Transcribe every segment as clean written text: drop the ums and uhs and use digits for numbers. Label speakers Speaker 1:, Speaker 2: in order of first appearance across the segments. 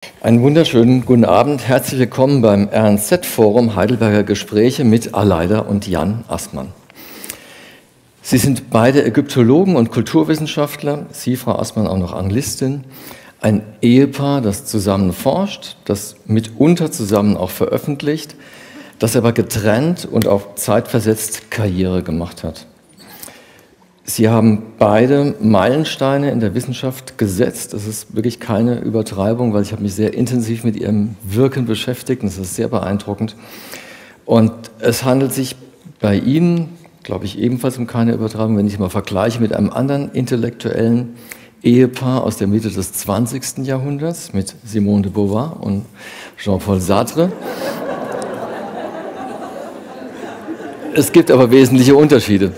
Speaker 1: Einen wunderschönen guten Abend. Herzlich willkommen beim RNZ-Forum Heidelberger Gespräche mit Aleida und Jan Assmann. Sie sind beide Ägyptologen und Kulturwissenschaftler, Sie, Frau Assmann, auch noch Anglistin. Ein Ehepaar, das zusammen forscht, das mitunter zusammen auch veröffentlicht, das aber getrennt und auch zeitversetzt Karriere gemacht hat. Sie haben beide Meilensteine in der Wissenschaft gesetzt. Das ist wirklich keine Übertreibung, weil ich habe mich sehr intensiv mit Ihrem Wirken beschäftigt und das ist sehr beeindruckend. Und es handelt sich bei Ihnen, glaube ich, ebenfalls um keine Übertreibung, wenn ich mal vergleiche mit einem anderen intellektuellen Ehepaar aus der Mitte des 20. Jahrhunderts mit Simone de Beauvoir und Jean-Paul Sartre. Es gibt aber wesentliche Unterschiede.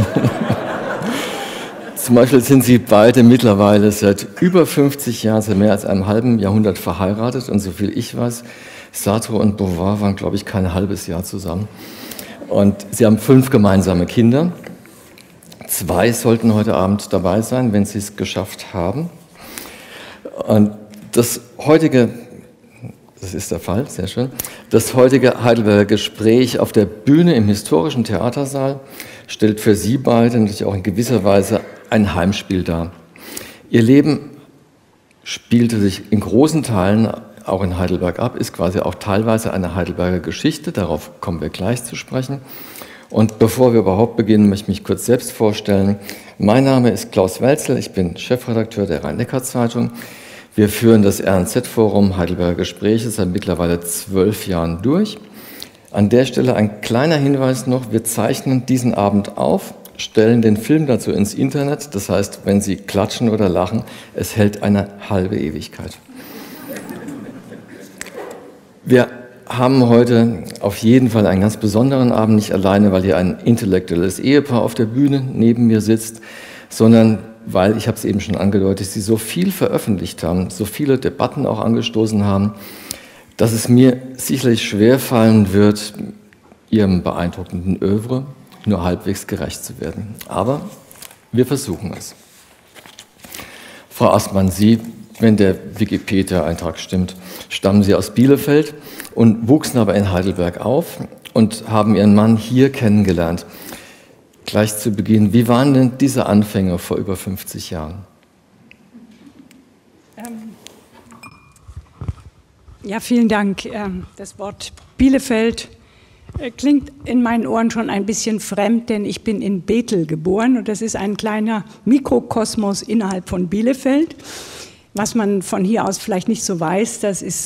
Speaker 1: Zum Beispiel sind Sie beide mittlerweile seit über 50 Jahren, seit mehr als einem halben Jahrhundert verheiratet. Und soviel ich weiß, Sartre und Beauvoir waren, glaube ich, kein halbes Jahr zusammen. Und Sie haben 5 gemeinsame Kinder. 2 sollten heute Abend dabei sein, wenn Sie es geschafft haben. Und das ist der Fall, sehr schön. Das heutige Heidelberger Gespräch auf der Bühne im historischen Theatersaal stellt für Sie beide natürlich auch in gewisser Weise ein Heimspiel dar. Ihr Leben spielte sich in großen Teilen auch in Heidelberg ab, ist quasi auch teilweise eine Heidelberger Geschichte, darauf kommen wir gleich zu sprechen. Und bevor wir überhaupt beginnen, möchte ich mich kurz selbst vorstellen. Mein Name ist Klaus Welzel, ich bin Chefredakteur der Rhein-Neckar-Zeitung. Wir führen das RNZ-Forum Heidelberger Gespräche seit mittlerweile 12 Jahren durch. An der Stelle ein kleiner Hinweis noch, wir zeichnen diesen Abend auf, stellen den Film dazu ins Internet, das heißt, wenn Sie klatschen oder lachen, es hält eine halbe Ewigkeit. Wir haben heute auf jeden Fall einen ganz besonderen Abend, nicht alleine, weil hier ein intellektuelles Ehepaar auf der Bühne neben mir sitzt, sondern weil, ich habe es eben schon angedeutet, Sie so viel veröffentlicht haben, so viele Debatten auch angestoßen haben, dass es mir sicherlich schwerfallen wird, Ihrem beeindruckenden Œuvre nur halbwegs gerecht zu werden. Aber wir versuchen es. Frau Assmann, Sie, wenn der Wikipedia-Eintrag stimmt, stammen Sie aus Bielefeld und wuchsen aber in Heidelberg auf und haben Ihren Mann hier kennengelernt. Gleich zu Beginn, wie waren denn diese Anfänge vor über 50 Jahren?
Speaker 2: Ja, vielen Dank. Das Wort Bielefeld klingt in meinen Ohren schon ein bisschen fremd, denn ich bin in Bethel geboren und das ist ein kleiner Mikrokosmos innerhalb von Bielefeld. Was man von hier aus vielleicht nicht so weiß,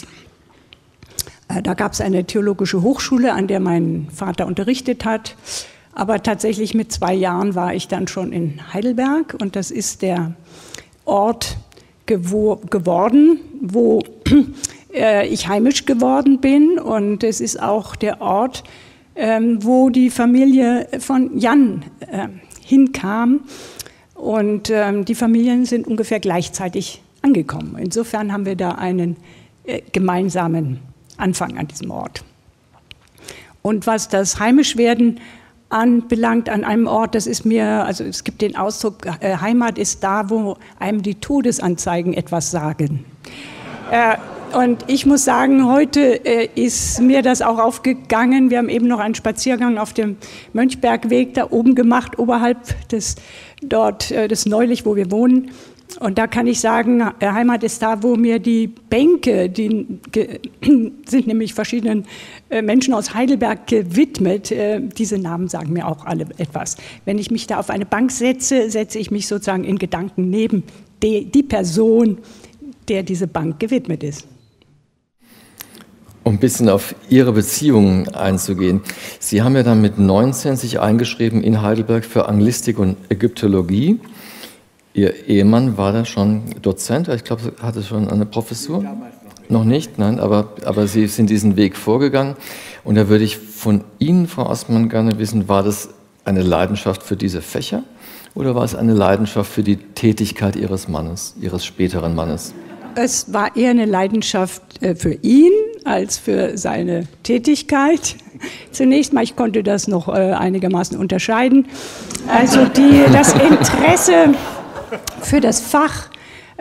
Speaker 2: da gab es eine theologische Hochschule, an der mein Vater unterrichtet hat. Aber tatsächlich mit 2 Jahren war ich dann schon in Heidelberg und das ist der Ort geworden, wo ich heimisch geworden bin und es ist auch der Ort, wo die Familie von Jan hinkam und die Familien sind ungefähr gleichzeitig angekommen. Insofern haben wir da einen gemeinsamen Anfang an diesem Ort. Und was das Heimischwerden anbelangt an einem Ort, das ist mir, also es gibt den Ausdruck, Heimat ist da, wo einem die Todesanzeigen etwas sagen. Und ich muss sagen, heute ist mir das auch aufgegangen. Wir haben eben noch einen Spaziergang auf dem Mönchbergweg da oben gemacht, oberhalb des Neulich, wo wir wohnen. Und da kann ich sagen, Heimat ist da, wo mir die Bänke, die sind nämlich verschiedenen Menschen aus Heidelberg gewidmet. Diese Namen sagen mir auch alle etwas. Wenn ich mich da auf eine Bank setze, setze ich mich sozusagen in Gedanken neben die Person, der diese Bank gewidmet ist.
Speaker 1: Um ein bisschen auf Ihre Beziehungen einzugehen. Sie haben ja dann mit 19 sich eingeschrieben in Heidelberg für Anglistik und Ägyptologie. Ihr Ehemann war da schon Dozent, ich glaube, er hatte schon eine Professur. Noch nicht, nein, aber Sie sind diesen Weg vorgegangen. Und da würde ich von Ihnen, Frau Assmann, gerne wissen, war das eine Leidenschaft für diese Fächer oder war es eine Leidenschaft für die Tätigkeit Ihres Mannes, Ihres späteren Mannes?
Speaker 2: Es war eher eine Leidenschaft für ihn als für seine Tätigkeit. Zunächst mal, ich konnte das noch einigermaßen unterscheiden. Also das Interesse für das Fach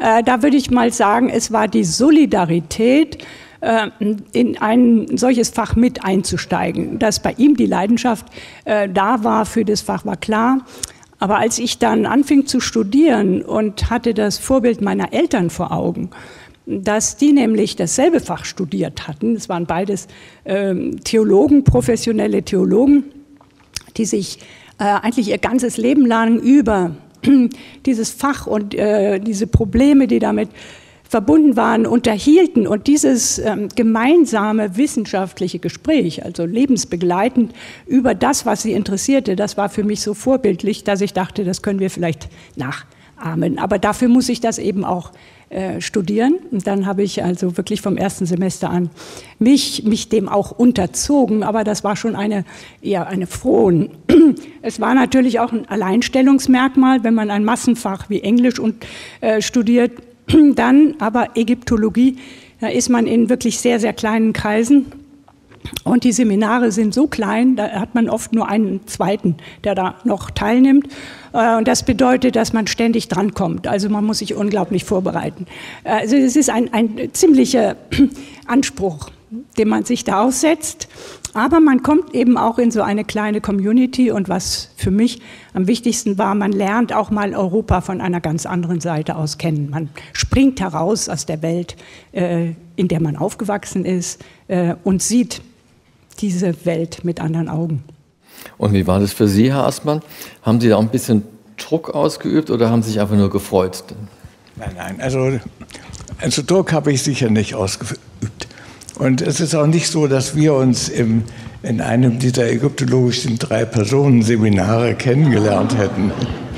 Speaker 2: Da würde ich mal sagen, es war die Solidarität, in ein solches Fach mit einzusteigen. Dass bei ihm die Leidenschaft da war für das Fach, war klar. Aber als ich dann anfing zu studieren und hatte das Vorbild meiner Eltern vor Augen, dass die nämlich dasselbe Fach studiert hatten, es waren beides Theologen, professionelle Theologen, die sich eigentlich ihr ganzes Leben lang über dieses Fach und diese Probleme, die damit verbunden waren, unterhielten, und dieses gemeinsame wissenschaftliche Gespräch, also lebensbegleitend über das, was sie interessierte, das war für mich so vorbildlich, dass ich dachte, das können wir vielleicht nachahmen. Aber dafür muss ich das eben auch studieren. Und dann habe ich also wirklich vom ersten Semester an mich dem auch unterzogen, aber das war schon eher eine frohen. Es war natürlich auch ein Alleinstellungsmerkmal, wenn man ein Massenfach wie Englisch studiert. Dann aber Ägyptologie, da ist man in wirklich sehr, sehr kleinen Kreisen und die Seminare sind so klein, da hat man oft nur einen zweiten, der da noch teilnimmt, und das bedeutet, dass man ständig drankommt, also man muss sich unglaublich vorbereiten. Also es ist ein ziemlicher Anspruch, den man sich da aussetzt. Aber man kommt eben auch in so eine kleine Community, und was für mich am wichtigsten war, man lernt auch mal Europa von einer ganz anderen Seite aus kennen. Man springt heraus aus der Welt, in der man aufgewachsen ist, und sieht diese Welt mit anderen Augen.
Speaker 1: Und wie war das für Sie, Herr Aßmann? Haben Sie da auch ein bisschen Druck ausgeübt oder haben Sie sich einfach nur gefreut?
Speaker 3: Nein, also Druck habe ich sicher nicht ausgeübt. Und es ist auch nicht so, dass wir uns in einem dieser ägyptologischen 3-Personen-Seminare kennengelernt hätten.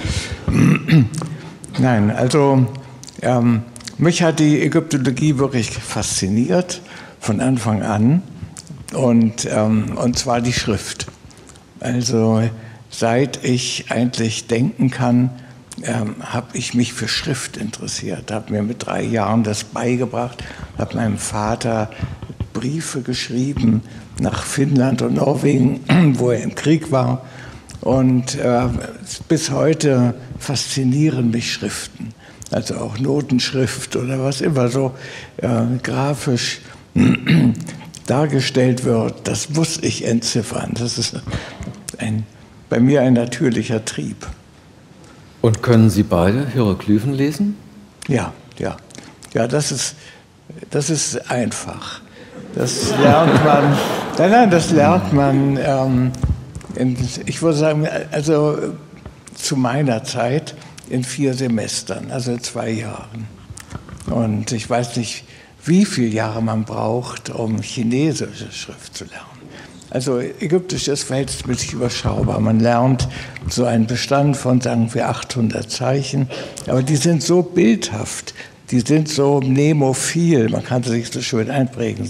Speaker 3: Nein, also mich hat die Ägyptologie wirklich fasziniert von Anfang an, und zwar die Schrift. Also seit ich eigentlich denken kann, habe ich mich für Schrift interessiert, habe mir mit 3 Jahren das beigebracht, habe meinem Vater Briefe geschrieben nach Finnland und Norwegen, wo er im Krieg war. Und bis heute faszinieren mich Schriften, also auch Notenschrift oder was immer so grafisch dargestellt wird. Das muss ich entziffern. Das ist bei mir ein natürlicher Trieb.
Speaker 1: Und können Sie beide Hieroglyphen lesen?
Speaker 3: Ja, das ist einfach. Das lernt man, das lernt man, ich würde sagen, also zu meiner Zeit in 4 Semestern, also in 2 Jahren. Und ich weiß nicht, wie viele Jahre man braucht, um chinesische Schrift zu lernen. Also Ägyptisch ist verhältnismäßig überschaubar. Man lernt so einen Bestand von, sagen wir, 800 Zeichen, aber die sind so bildhaft, die sind so mnemophil, man kann sie sich so schön einprägen.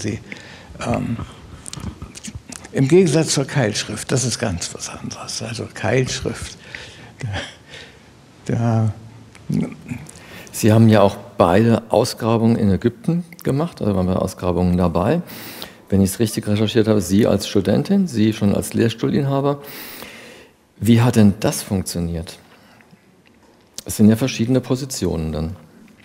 Speaker 3: Im Gegensatz zur Keilschrift, das ist ganz was anderes. Also Keilschrift,
Speaker 1: Sie haben ja auch beide Ausgrabungen in Ägypten gemacht, also waren bei Ausgrabungen dabei. Wenn ich es richtig recherchiert habe, Sie als Studentin, Sie schon als Lehrstuhlinhaber. Wie hat denn das funktioniert? Es sind ja verschiedene Positionen dann.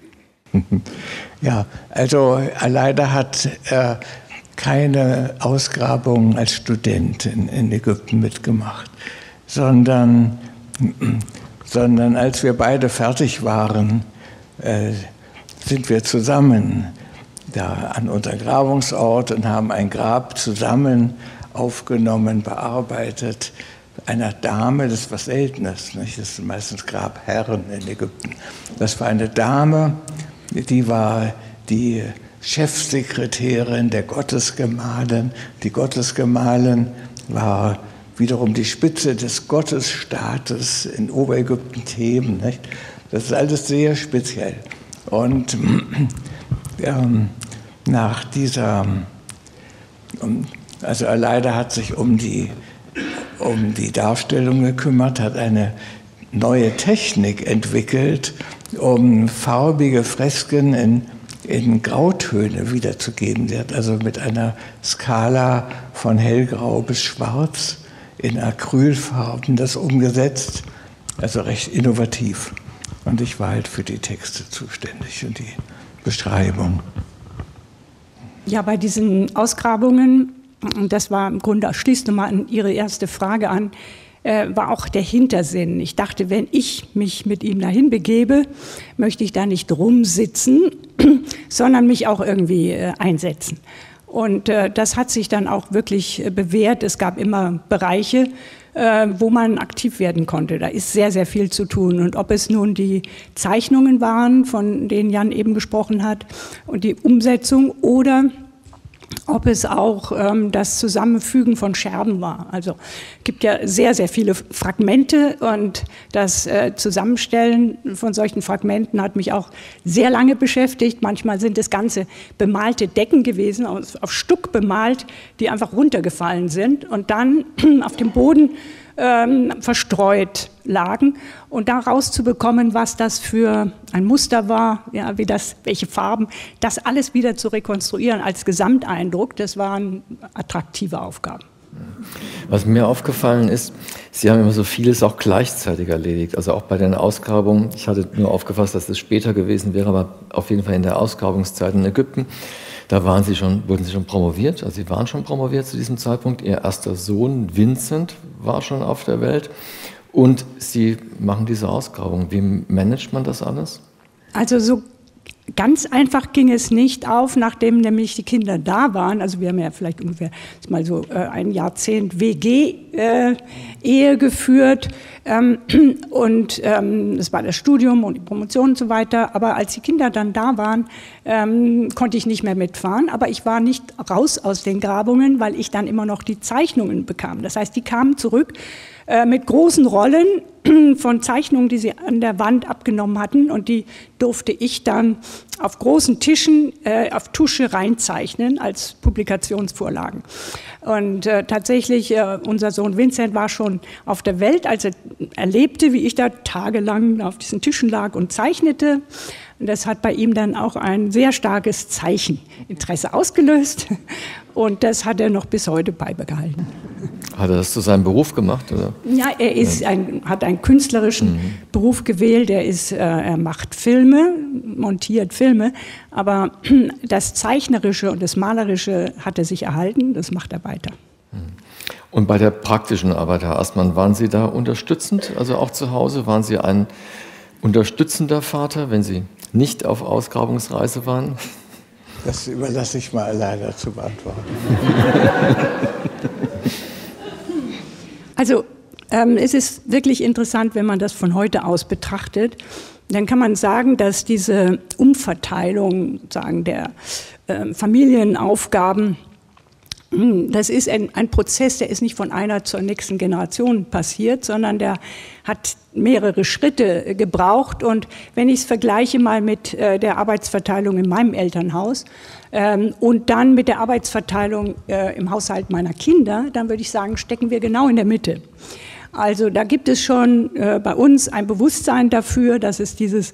Speaker 3: Ja, also Aleida hat keine Ausgrabungen als Studentin in Ägypten mitgemacht, sondern als wir beide fertig waren, sind wir zusammen da an unseren Grabungsort und haben ein Grab zusammen aufgenommen, bearbeitet, einer Dame, das ist was Seltenes, nicht? Das sind meistens Grabherren in Ägypten. Das war eine Dame, die war die Chefsekretärin der Gottesgemahlin. Die Gottesgemahlin war wiederum die Spitze des Gottesstaates in Oberägypten, Theben. Nicht? Das ist alles sehr speziell. Und nach dieser, also Aleida hat sich um die Darstellung gekümmert, hat eine neue Technik entwickelt, um farbige Fresken in Grautöne wiederzugeben. Sie hat also mit einer Skala von hellgrau bis schwarz in Acrylfarben das umgesetzt, also recht innovativ. und ich war halt für die Texte zuständig und die Beschreibung.
Speaker 2: Ja, bei diesen Ausgrabungen, das war im Grunde, schließt nochmal an Ihre erste Frage an, war auch der Hintersinn. Ich dachte, wenn ich mich mit ihm dahin begebe, möchte ich da nicht rumsitzen, sondern mich auch irgendwie einsetzen. Und das hat sich dann auch wirklich bewährt. Es gab immer Bereiche, wo man aktiv werden konnte. Da ist sehr, sehr viel zu tun. Und ob es nun die Zeichnungen waren, von denen Jan eben gesprochen hat, und die Umsetzung, oder ob es auch das Zusammenfügen von Scherben war. Also es gibt ja sehr, sehr viele Fragmente, und das Zusammenstellen von solchen Fragmenten hat mich auch sehr lange beschäftigt. Manchmal sind es ganze bemalte Decken gewesen, auf Stuck bemalt, die einfach runtergefallen sind und dann auf dem Boden verstreut lagen, und da rauszubekommen, was das für ein Muster war, ja, welche Farben, das alles wieder zu rekonstruieren als Gesamteindruck, das waren attraktive Aufgaben.
Speaker 1: Was mir aufgefallen ist, Sie haben immer so vieles auch gleichzeitig erledigt, also auch bei den Ausgrabungen. Ich hatte nur aufgefasst, dass es später gewesen wäre, aber auf jeden Fall in der Ausgrabungszeit in Ägypten. Da wurden Sie schon promoviert, also Sie waren schon promoviert zu diesem Zeitpunkt. Ihr erster Sohn, Vincent, war schon auf der Welt, und Sie machen diese Ausgrabung. Wie managt man das alles?
Speaker 2: Also so ganz einfach ging es nicht auf, nachdem nämlich die Kinder da waren. Also wir haben ja vielleicht ungefähr mal so ein Jahrzehnt WG-Ehe geführt, und das war das Studium und die Promotion und so weiter. Aber als die Kinder dann da waren, konnte ich nicht mehr mitfahren. Aber ich war nicht raus aus den Grabungen, weil ich dann immer noch die Zeichnungen bekam. Das heißt, die kamen zurück mit großen Rollen von Zeichnungen, die sie an der Wand abgenommen hatten, und die durfte ich dann auf großen Tischen auf Tusche reinzeichnen als Publikationsvorlagen. Und tatsächlich, unser Sohn Vincent war schon auf der Welt, als er erlebte, wie ich da tagelang auf diesen Tischen lag und zeichnete. Und das hat bei ihm dann auch ein sehr starkes Zeicheninteresse ausgelöst, und das hat er noch bis heute beibehalten.
Speaker 1: Hat er das zu seinem Beruf gemacht, oder?
Speaker 2: Ja, hat einen künstlerischen Beruf gewählt. Er macht Filme, montiert Filme, aber das Zeichnerische und das Malerische hat er sich erhalten, das macht er weiter.
Speaker 1: Und bei der praktischen Arbeit, Herr Astmann, waren Sie da unterstützend, also auch zu Hause? Waren Sie ein unterstützender Vater, wenn Sie nicht auf Ausgrabungsreise waren?
Speaker 3: Das überlasse ich mal leider zu beantworten.
Speaker 2: Also es ist wirklich interessant, wenn man das von heute aus betrachtet. Dann kann man sagen, dass diese Umverteilung der Familienaufgaben, das ist ein Prozess, der ist nicht von einer zur nächsten Generation passiert, sondern der hat mehrere Schritte gebraucht. Und wenn ich es vergleiche mal mit der Arbeitsverteilung in meinem Elternhaus und dann mit der Arbeitsverteilung im Haushalt meiner Kinder, dann würde ich sagen, stecken wir genau in der Mitte. Also da gibt es schon bei uns ein Bewusstsein dafür, dass es diese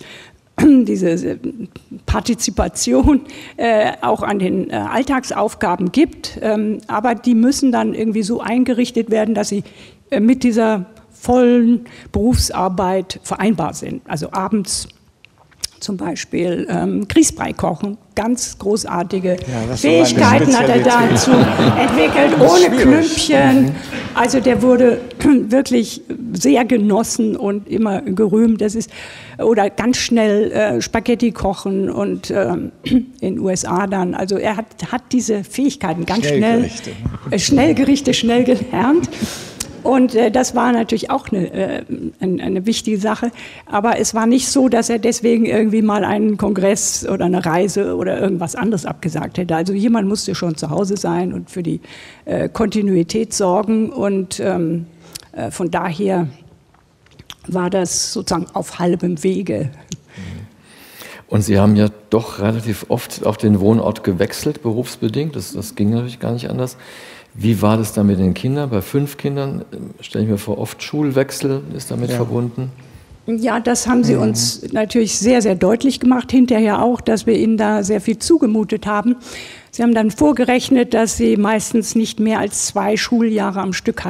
Speaker 2: Partizipation auch an den Alltagsaufgaben gibt, aber die müssen dann irgendwie so eingerichtet werden, dass sie mit dieser vollen Berufsarbeit vereinbar sind. Also abends zum Beispiel Grießbrei kochen, ganz großartige Fähigkeiten hat er dazu entwickelt, ohne Klümpchen. Also der wurde wirklich sehr genossen und immer gerühmt. Das ist, oder ganz schnell Spaghetti kochen und in den USA dann. Also er hat diese Fähigkeiten ganz Schnellgerichte schnell gelernt. Und das war natürlich auch eine wichtige Sache. Aber es war nicht so, dass er deswegen irgendwie mal einen Kongress oder eine Reise oder irgendwas anderes abgesagt hätte. Also jemand musste schon zu Hause sein und für die Kontinuität sorgen. Und von daher war das sozusagen auf halbem Wege.
Speaker 1: Und Sie haben ja doch relativ oft auch den Wohnort gewechselt, berufsbedingt. Das ging natürlich gar nicht anders. Wie war das dann mit den Kindern? Bei 5 Kindern stelle ich mir vor, oft Schulwechsel ist damit verbunden. Ja, das haben Sie uns natürlich sehr, sehr deutlich gemacht, hinterher auch, dass wir Ihnen da sehr viel zugemutet haben. Sie haben dann vorgerechnet, dass Sie meistens nicht mehr als 2 Schuljahre am Stück hatten.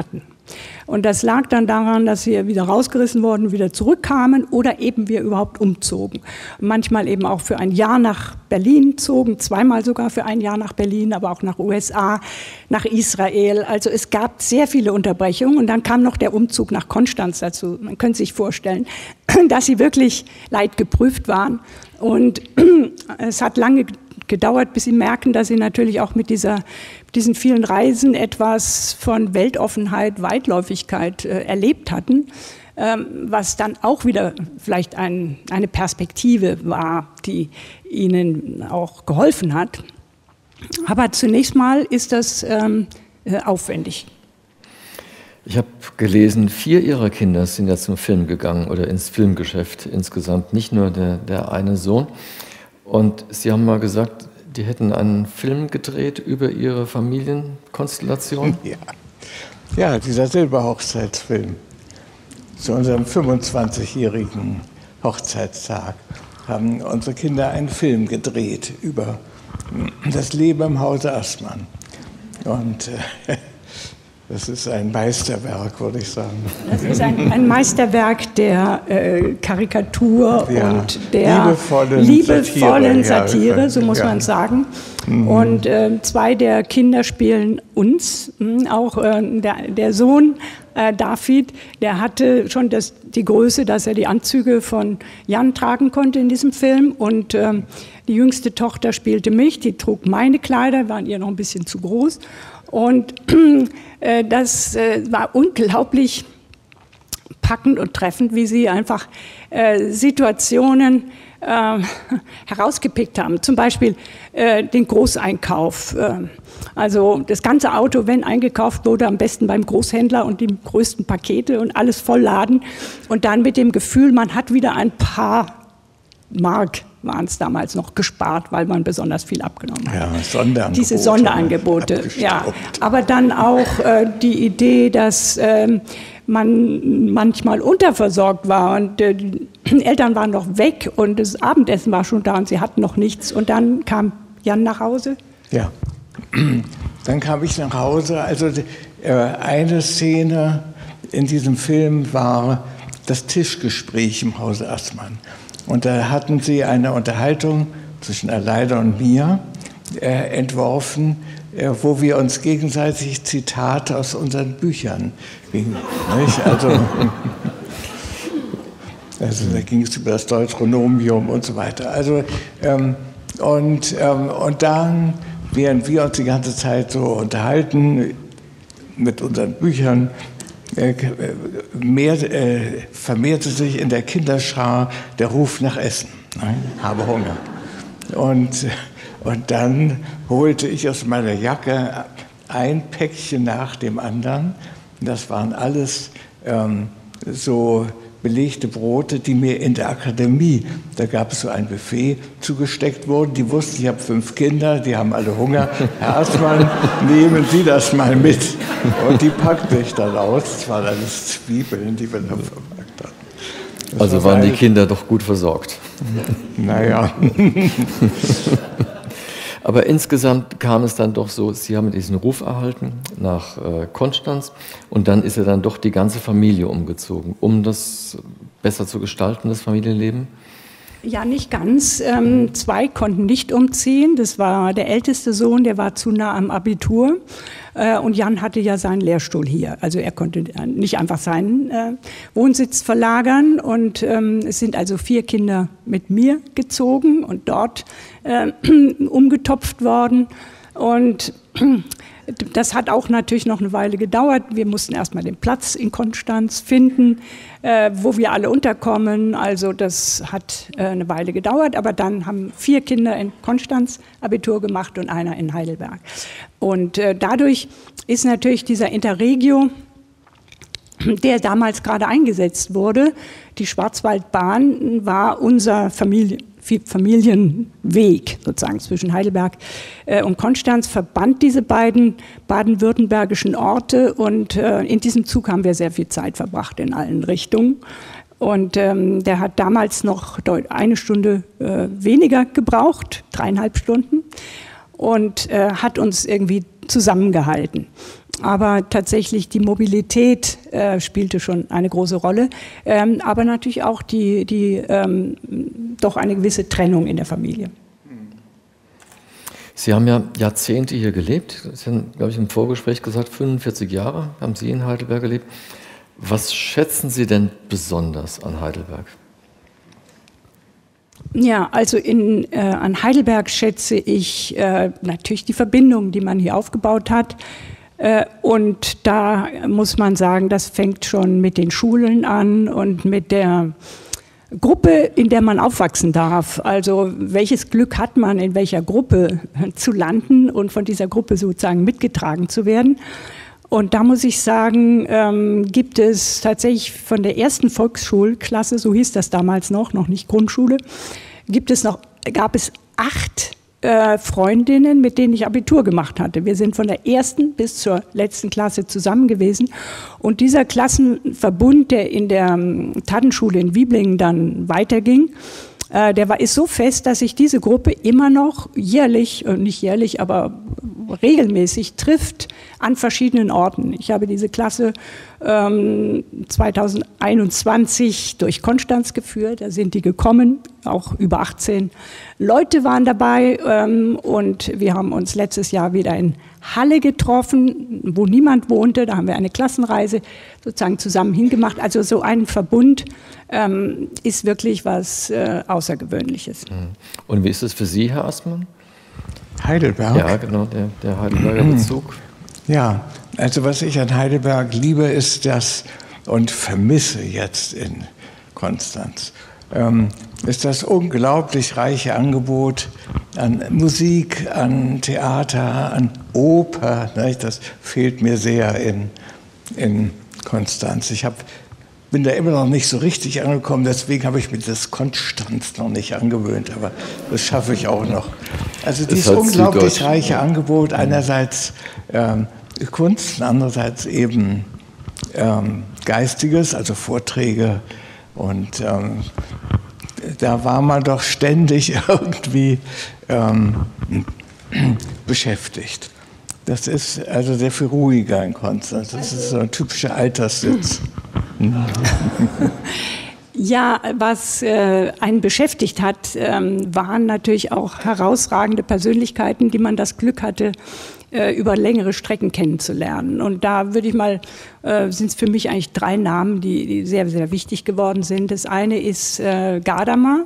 Speaker 2: Und das lag dann daran, dass wir wieder rausgerissen wurden, wieder zurückkamen oder eben wir überhaupt umzogen. Manchmal eben auch für ein Jahr nach Berlin zogen, zweimal sogar für ein Jahr nach Berlin, aber auch nach USA, nach Israel. Also es gab sehr viele Unterbrechungen und dann kam noch der Umzug nach Konstanz dazu. Man könnte sich vorstellen, dass sie wirklich leidgeprüft waren. Und es hat lange gedauert, bis sie merken, dass sie natürlich auch mit diesen vielen Reisen etwas von Weltoffenheit, Weitläufigkeit erlebt hatten, was dann auch wieder vielleicht eine Perspektive war, die ihnen auch geholfen hat. Aber zunächst mal ist das aufwendig.
Speaker 1: Ich habe gelesen, 4 Ihrer Kinder sind ja zum Film gegangen oder ins Filmgeschäft insgesamt, nicht nur der eine Sohn. Und Sie haben mal gesagt, die hätten einen Film gedreht über Ihre Familienkonstellation.
Speaker 3: Ja, dieser Silberhochzeitsfilm. Zu unserem 25-jährigen Hochzeitstag haben unsere Kinder einen Film gedreht über das Leben im Hause Assmann. Und das ist ein Meisterwerk, würde ich sagen.
Speaker 2: Das ist ein Meisterwerk der Karikatur und der liebevollen Satire, so muss man sagen. Und 2 der Kinder spielen uns. Auch der Sohn David, der hatte schon die Größe, dass er die Anzüge von Jan tragen konnte in diesem Film. Und die jüngste Tochter spielte mich, die trug meine Kleider, waren ihr noch ein bisschen zu groß. Und das war unglaublich packend und treffend, wie sie einfach Situationen herausgepickt haben. Zum Beispiel den Großeinkauf. Also das ganze Auto, wenn eingekauft wurde, am besten beim Großhändler und die größten Pakete und alles vollladen. Und dann mit dem Gefühl, man hat wieder ein paar Mark, waren es damals noch, gespart, weil man besonders viel abgenommen hat.
Speaker 3: Ja, Sonderangebote.
Speaker 2: Diese Sonderangebote, ja. Aber dann auch die Idee, dass man manchmal unterversorgt war und die Eltern waren noch weg und das Abendessen war schon da und sie hatten noch nichts. Und dann kam Jan nach Hause.
Speaker 3: Ja, dann kam ich nach Hause. Also eine Szene in diesem Film war das Tischgespräch im Hause Assmann. Und da hatten sie eine Unterhaltung zwischen Aleida und mir entworfen, wo wir uns gegenseitig Zitate aus unseren Büchern gingen. Also da ging es über das Deuteronomium und so weiter. Also, und dann, während wir uns die ganze Zeit so unterhalten mit unseren Büchern, vermehrte sich in der Kinderschar der Ruf nach Essen. Habe Hunger. Und dann holte ich aus meiner Jacke ein Päckchen nach dem anderen. Das waren alles so belegte Brote, die mir in der Akademie, da gab es so ein Buffet, zugesteckt wurden. Die wussten, ich habe 5 Kinder, die haben alle Hunger. Herr Assmann, nehmen Sie das mal mit. Und die packte ich dann aus. Das waren alles Zwiebeln, die wir da verpackt hatten. Das
Speaker 1: also waren die Kinder doch gut versorgt.
Speaker 3: Naja.
Speaker 1: Aber insgesamt kam es dann doch so, Sie haben diesen Ruf erhalten nach Konstanz und dann ist ja dann doch die ganze Familie umgezogen, um das besser zu gestalten, das Familienleben?
Speaker 2: Ja, nicht ganz. 2 konnten nicht umziehen. Das war der älteste Sohn, der war zu nah am Abitur. Und Jan hatte ja seinen Lehrstuhl hier. Also er konnte nicht einfach seinen Wohnsitz verlagern. Und es sind also 4 Kinder mit mir gezogen und dort umgetopft worden. Und das hat auch natürlich noch eine Weile gedauert. Wir mussten erstmal den Platz in Konstanz finden, wo wir alle unterkommen. Also das hat eine Weile gedauert, aber dann haben 4 Kinder in Konstanz Abitur gemacht und einer in Heidelberg. Und dadurch ist natürlich dieser Interregio, der damals gerade eingesetzt wurde, die Schwarzwaldbahn, war unser Familienweg sozusagen zwischen Heidelberg und Konstanz, verband diese beiden baden-württembergischen Orte und in diesem Zug haben wir sehr viel Zeit verbracht in allen Richtungen. Und der hat damals noch 1 Stunde weniger gebraucht, 3,5 Stunden und hat uns irgendwie zusammengehalten. aber tatsächlich die Mobilität spielte schon eine große Rolle, aber natürlich auch doch eine gewisse Trennung in der Familie.
Speaker 1: Sie haben ja Jahrzehnte hier gelebt. Sie haben, glaube ich, im Vorgespräch gesagt, 45 Jahre haben Sie in Heidelberg gelebt. Was schätzen Sie denn besonders an Heidelberg?
Speaker 2: Ja, also an Heidelberg schätze ich natürlich die Verbindung, die man hier aufgebaut hat. Und da muss man sagen, das fängt schon mit den Schulen an und mit der Gruppe, in der man aufwachsen darf. Also welches Glück hat man, in welcher Gruppe zu landen und von dieser Gruppe sozusagen mitgetragen zu werden. Und da muss ich sagen, gibt es tatsächlich von der ersten Volksschulklasse, so hieß das damals noch nicht Grundschule, gab es 8 Freundinnen, mit denen ich Abitur gemacht hatte. Wir sind von der ersten bis zur letzten Klasse zusammen gewesen. Und dieser Klassenverbund, der in der Tannenschule in Wiblingen dann weiterging, ist so fest, dass sich diese Gruppe immer noch nicht jährlich, aber regelmäßig trifft an verschiedenen Orten. Ich habe diese Klasse 2021 durch Konstanz geführt, da sind die gekommen, auch über 18 Leute waren dabei und wir haben uns letztes Jahr wieder in Halle getroffen, wo niemand wohnte, da haben wir eine Klassenreise sozusagen zusammen hingemacht. Also so ein Verbund ist wirklich was Außergewöhnliches.
Speaker 1: Und wie ist es für Sie, Herr Astmann?
Speaker 3: Heidelberg?
Speaker 1: Ja, genau, der Heidelberger Bezug.
Speaker 3: Ja, also was ich an Heidelberg liebe, ist das und vermisse jetzt in Konstanz, ist das unglaublich reiche Angebot an Musik, an Theater, an Oper. Das fehlt mir sehr in Konstanz. Bin da immer noch nicht so richtig angekommen, deswegen habe ich mir das Konstanz noch nicht angewöhnt, aber das schaffe ich auch noch. Also dieses unglaublich reiche Angebot, einerseits Kunst, andererseits eben Geistiges, also Vorträge und da war man doch ständig irgendwie beschäftigt. Das ist also sehr viel ruhiger in Konstanz. Das ist so ein typischer Alterssitz.
Speaker 2: Ja, was einen beschäftigt hat, waren natürlich auch herausragende Persönlichkeiten, die man das Glück hatte, über längere Strecken kennenzulernen. Und da würde ich mal, sind es für mich eigentlich 3 Namen, die sehr, sehr wichtig geworden sind. Das eine ist Gadamer.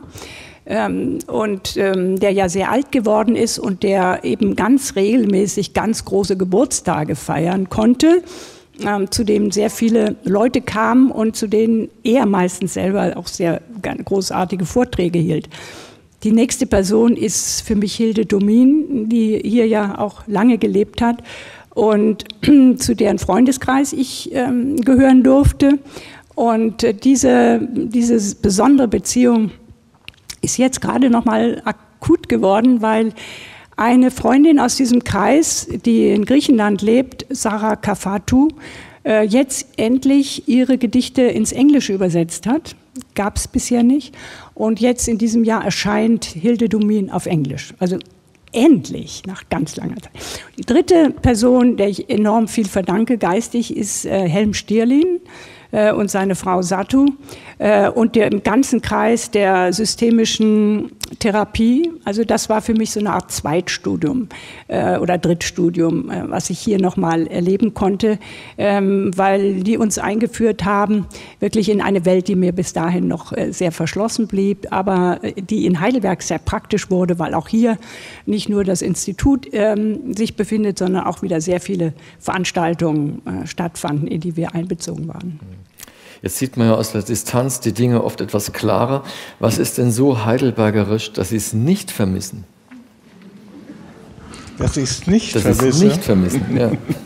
Speaker 2: Der ja sehr alt geworden ist und der eben ganz regelmäßig ganz große Geburtstage feiern konnte, zu denen sehr viele Leute kamen und zu denen er meistens selber auch sehr großartige Vorträge hielt. Die nächste Person ist für mich Hilde Domin, die hier ja auch lange gelebt hat und zu deren Freundeskreis ich gehören durfte. Und diese besondere Beziehung ist jetzt gerade noch mal akut geworden, weil eine Freundin aus diesem Kreis, die in Griechenland lebt, Sarah Kafatu, jetzt endlich ihre Gedichte ins Englische übersetzt hat. Gab es bisher nicht. Und jetzt in diesem Jahr erscheint Hilde Domin auf Englisch. Also endlich, nach ganz langer Zeit. Die dritte Person, der ich enorm viel verdanke, geistig, ist Helm Stierlin und seine Frau Satu und im ganzen Kreis der systemischen Therapie. Also das war für mich so eine Art Zweitstudium oder Drittstudium, was ich hier nochmal erleben konnte, weil die uns eingeführt haben, wirklich in eine Welt, die mir bis dahin noch sehr verschlossen blieb, aber die in Heidelberg sehr praktisch wurde, weil auch hier nicht nur das Institut sich befindet, sondern auch wieder sehr viele Veranstaltungen stattfanden, in die wir einbezogen waren.
Speaker 1: Jetzt sieht man ja aus der Distanz die Dinge oft etwas klarer. Was ist denn so heidelbergerisch, dass Sie es nicht vermissen?
Speaker 3: Dass Sie es nicht
Speaker 1: vermissen? Dass Sie es nicht vermissen, ja.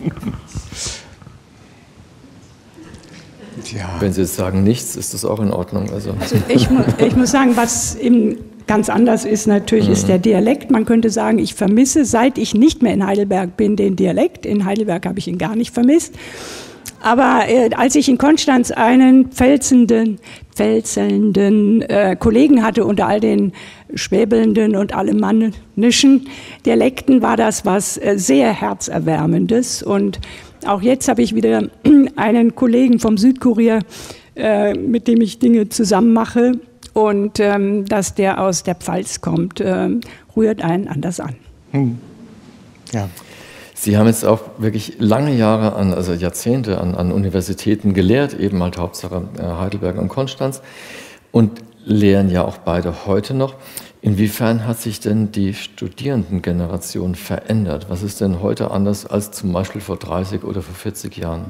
Speaker 1: Ja. Wenn Sie jetzt sagen nichts, ist das auch in Ordnung. Also
Speaker 2: ich muss sagen, was eben ganz anders ist natürlich, ist der Dialekt. Man könnte sagen, ich vermisse, seit ich nicht mehr in Heidelberg bin, den Dialekt. In Heidelberg habe ich ihn gar nicht vermisst. Aber als ich in Konstanz einen pfälzelnden Kollegen hatte unter all den schwäbelnden und alemannischen Dialekten, war das was sehr Herzerwärmendes. Und auch jetzt habe ich wieder einen Kollegen vom Südkurier, mit dem ich Dinge zusammen mache. Und dass der aus der Pfalz kommt, rührt einen anders an.
Speaker 1: Ja. Sie haben jetzt auch wirklich lange Jahre, also Jahrzehnte an Universitäten gelehrt, eben halt Hauptsache Heidelberg und Konstanz, und lehren ja auch beide heute noch. Inwiefern hat sich denn die Studierendengeneration verändert? Was ist denn heute anders als zum Beispiel vor 30 oder vor 40 Jahren?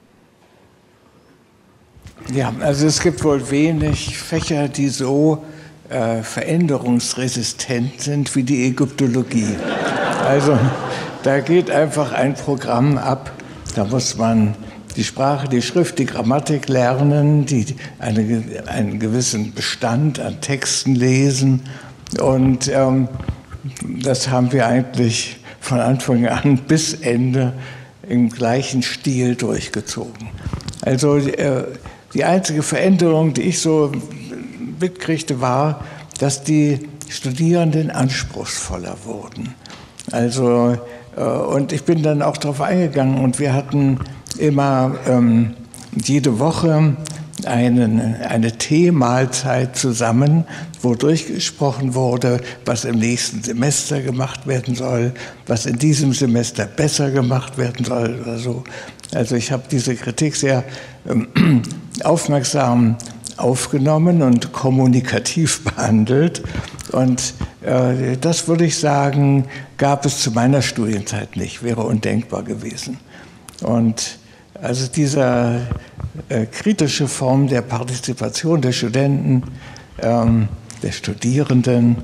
Speaker 3: Ja, also es gibt wohl wenig Fächer, die so veränderungsresistent sind wie die Ägyptologie. Also da geht einfach ein Programm ab. Da muss man die Sprache, die Schrift, die Grammatik lernen, einen gewissen Bestand an Texten lesen. Und das haben wir eigentlich von Anfang an bis Ende im gleichen Stil durchgezogen. Also die einzige Veränderung, die ich so mitkriegte, war, dass die Studierenden anspruchsvoller wurden. Also, und ich bin dann auch darauf eingegangen, und wir hatten immer jede Woche eine Teemahlzeit zusammen, wo durchgesprochen wurde, was im nächsten Semester gemacht werden soll, was in diesem Semester besser gemacht werden soll oder so. Also ich habe diese Kritik sehr aufmerksam aufgenommen und kommunikativ behandelt. Und das, würde ich sagen, gab es zu meiner Studienzeit nicht, wäre undenkbar gewesen. Und also diese kritische Form der Partizipation der Studenten, der Studierenden,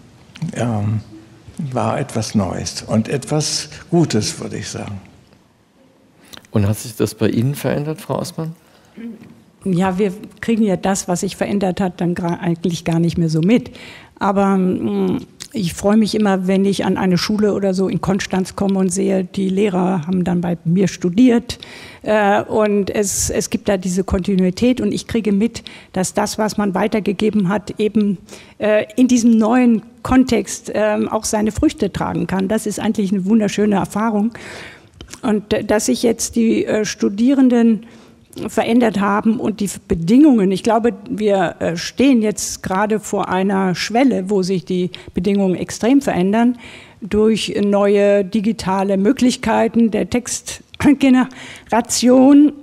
Speaker 3: war etwas Neues und etwas Gutes, würde ich sagen.
Speaker 1: Und hat sich das bei Ihnen verändert, Frau Aßmann?
Speaker 2: Ja, wir kriegen ja das, was sich verändert hat, dann eigentlich gar nicht mehr so mit. Aber ich freue mich immer, wenn ich an eine Schule oder so in Konstanz komme und sehe, die Lehrer haben dann bei mir studiert. Und es gibt da diese Kontinuität, und ich kriege mit, dass das, was man weitergegeben hat, eben in diesem neuen Kontext auch seine Früchte tragen kann. Das ist eigentlich eine wunderschöne Erfahrung. Und dass sich jetzt die Studierenden verändert haben und die Bedingungen, ich glaube, wir stehen jetzt gerade vor einer Schwelle, wo sich die Bedingungen extrem verändern durch neue digitale Möglichkeiten der Textgeneration.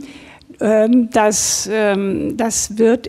Speaker 2: Das wird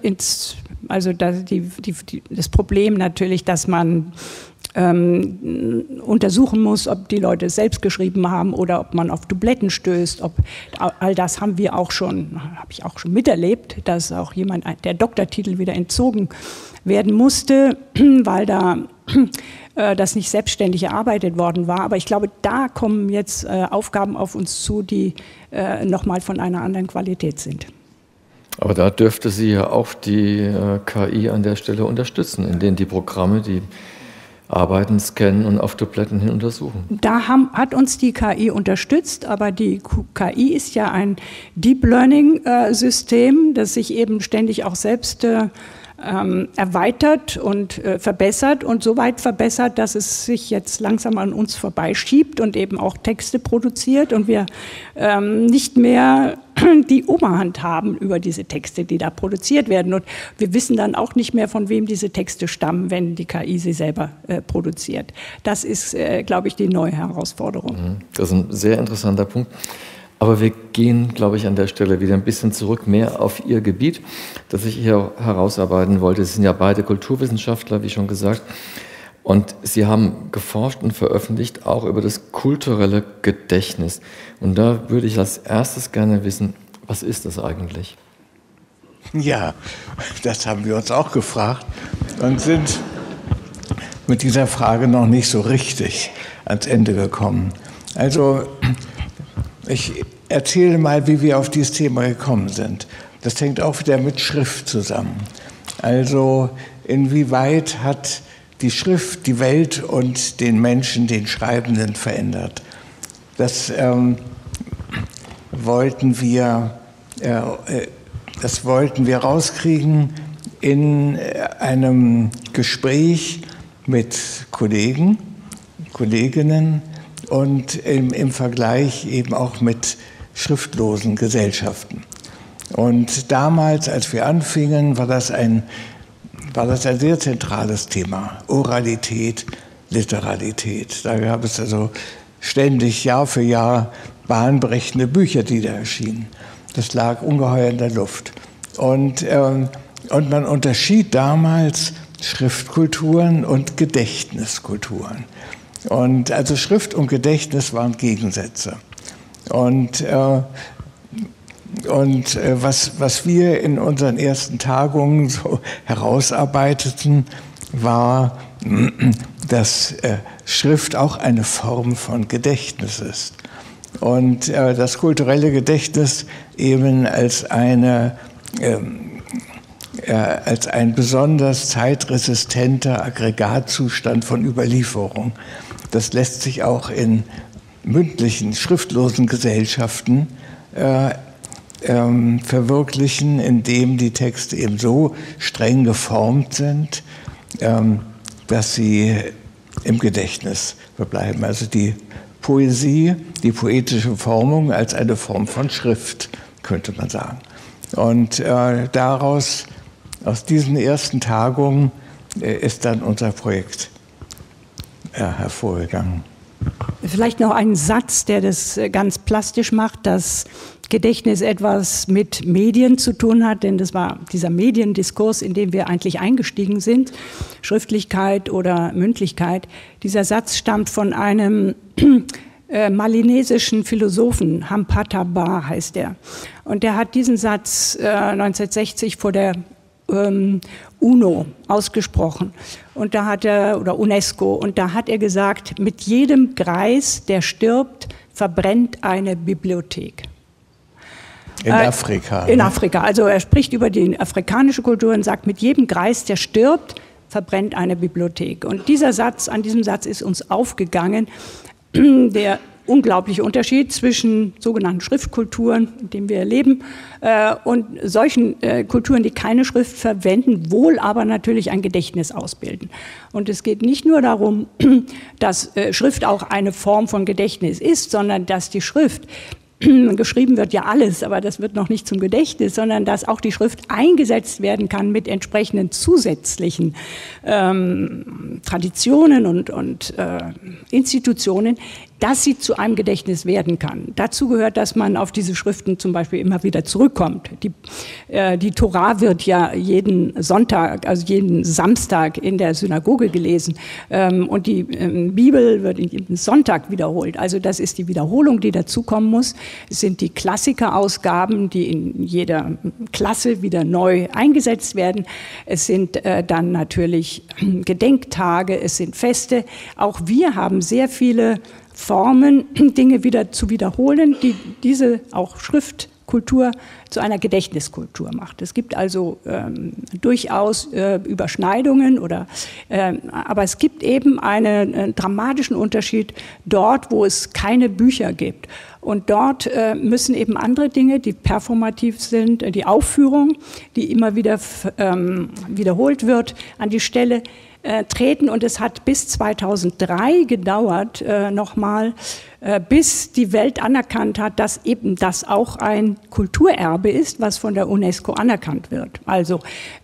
Speaker 2: das Problem natürlich, dass man untersuchen muss, ob die Leute es selbst geschrieben haben oder ob man auf Dubletten stößt. All das habe ich auch schon miterlebt, dass auch der Doktortitel wieder entzogen werden musste, weil da das nicht selbstständig erarbeitet worden war. Aber ich glaube, da kommen jetzt Aufgaben auf uns zu, die nochmal von einer anderen Qualität sind.
Speaker 1: Aber da dürfte sie ja auch die KI an der Stelle unterstützen, indem die Programme, die arbeiten, scannen und auf Dubletten hin untersuchen.
Speaker 2: Da hat uns die KI unterstützt, aber die KI ist ja ein Deep Learning System, das sich eben ständig auch selbst erweitert und verbessert und so weit verbessert, dass es sich jetzt langsam an uns vorbeischiebt und eben auch Texte produziert und wir nicht mehr die Oberhand haben über diese Texte, die da produziert werden. Und wir wissen dann auch nicht mehr, von wem diese Texte stammen, wenn die KI sie selber produziert. Das ist, glaube ich, die neue Herausforderung.
Speaker 1: Das ist ein sehr interessanter Punkt. Aber wir gehen, glaube ich, an der Stelle wieder ein bisschen zurück, mehr auf Ihr Gebiet, das ich hier herausarbeiten wollte. Sie sind ja beide Kulturwissenschaftler, wie schon gesagt. Und Sie haben geforscht und veröffentlicht auch über das kulturelle Gedächtnis. Und da würde ich als erstes gerne wissen, was ist das eigentlich?
Speaker 3: Ja, das haben wir uns auch gefragt und sind mit dieser Frage noch nicht so richtig ans Ende gekommen. Also ich erzähle mal, wie wir auf dieses Thema gekommen sind. Das hängt auch wieder mit Schrift zusammen. Also inwieweit hat die Schrift die Welt und den Menschen, den Schreibenden verändert? Das wollten wir rauskriegen in einem Gespräch mit Kollegen, Kolleginnen und im Vergleich eben auch mit schriftlosen Gesellschaften. Und damals, als wir anfingen, war das ein sehr zentrales Thema. Oralität, Literalität. Da gab es also ständig, Jahr für Jahr, bahnbrechende Bücher, die da erschienen. Das lag ungeheuer in der Luft. Und man unterschied damals Schriftkulturen und Gedächtniskulturen. Und also Schrift und Gedächtnis waren Gegensätze. Und was wir in unseren ersten Tagungen so herausarbeiteten, war, dass Schrift auch eine Form von Gedächtnis ist. Und das kulturelle Gedächtnis eben als ein besonders zeitresistenter Aggregatzustand von Überlieferung. Das lässt sich auch in mündlichen, schriftlosen Gesellschaften verwirklichen, indem die Texte eben so streng geformt sind, dass sie im Gedächtnis verbleiben. Also die Poesie, die poetische Formung als eine Form von Schrift, könnte man sagen. Und aus diesen ersten Tagungen ist dann unser Projekt hervorgegangen.
Speaker 2: Vielleicht noch ein Satz, der das ganz plastisch macht, dass Gedächtnis etwas mit Medien zu tun hat, denn das war dieser Mediendiskurs, in dem wir eigentlich eingestiegen sind, Schriftlichkeit oder Mündlichkeit. Dieser Satz stammt von einem malinesischen Philosophen, Hampata Bar heißt er. Und der hat diesen Satz 1960 vor der UNO ausgesprochen und da hat er, oder UNESCO, und da hat er gesagt, mit jedem Greis, der stirbt, verbrennt eine Bibliothek.
Speaker 3: In Afrika.
Speaker 2: In Afrika. Also er spricht über die afrikanische Kultur und sagt, mit jedem Greis, der stirbt, verbrennt eine Bibliothek. Und dieser Satz, an diesem Satz ist uns aufgegangen, der unglaubliche Unterschied zwischen sogenannten Schriftkulturen, in denen wir leben, und solchen Kulturen, die keine Schrift verwenden, wohl aber natürlich ein Gedächtnis ausbilden. Und es geht nicht nur darum, dass Schrift auch eine Form von Gedächtnis ist, sondern dass die Schrift, geschrieben wird ja alles, aber das wird noch nicht zum Gedächtnis, sondern dass auch die Schrift eingesetzt werden kann mit entsprechenden zusätzlichen Traditionen und Institutionen, dass sie zu einem Gedächtnis werden kann. Dazu gehört, dass man auf diese Schriften zum Beispiel immer wieder zurückkommt. Die Tora wird ja jeden Sonntag, also jeden Samstag in der Synagoge gelesen und die Bibel wird jeden Sonntag wiederholt. Also das ist die Wiederholung, die dazukommen muss. Es sind die Klassikerausgaben, die in jeder Klasse wieder neu eingesetzt werden. Es sind dann natürlich Gedenktage, es sind Feste. Auch wir haben sehr viele Formen, Dinge wieder zu wiederholen, die diese auch Schriftkultur zu einer Gedächtniskultur macht. Es gibt also durchaus Überschneidungen, aber es gibt eben einen dramatischen Unterschied dort, wo es keine Bücher gibt. Und dort müssen eben andere Dinge, die performativ sind, die Aufführung, die immer wieder wiederholt wird, an die Stelle treten. Und es hat bis 2003 gedauert, nochmal, bis die Welt anerkannt hat, dass eben das auch ein Kulturerbe ist, was von der UNESCO anerkannt wird. Also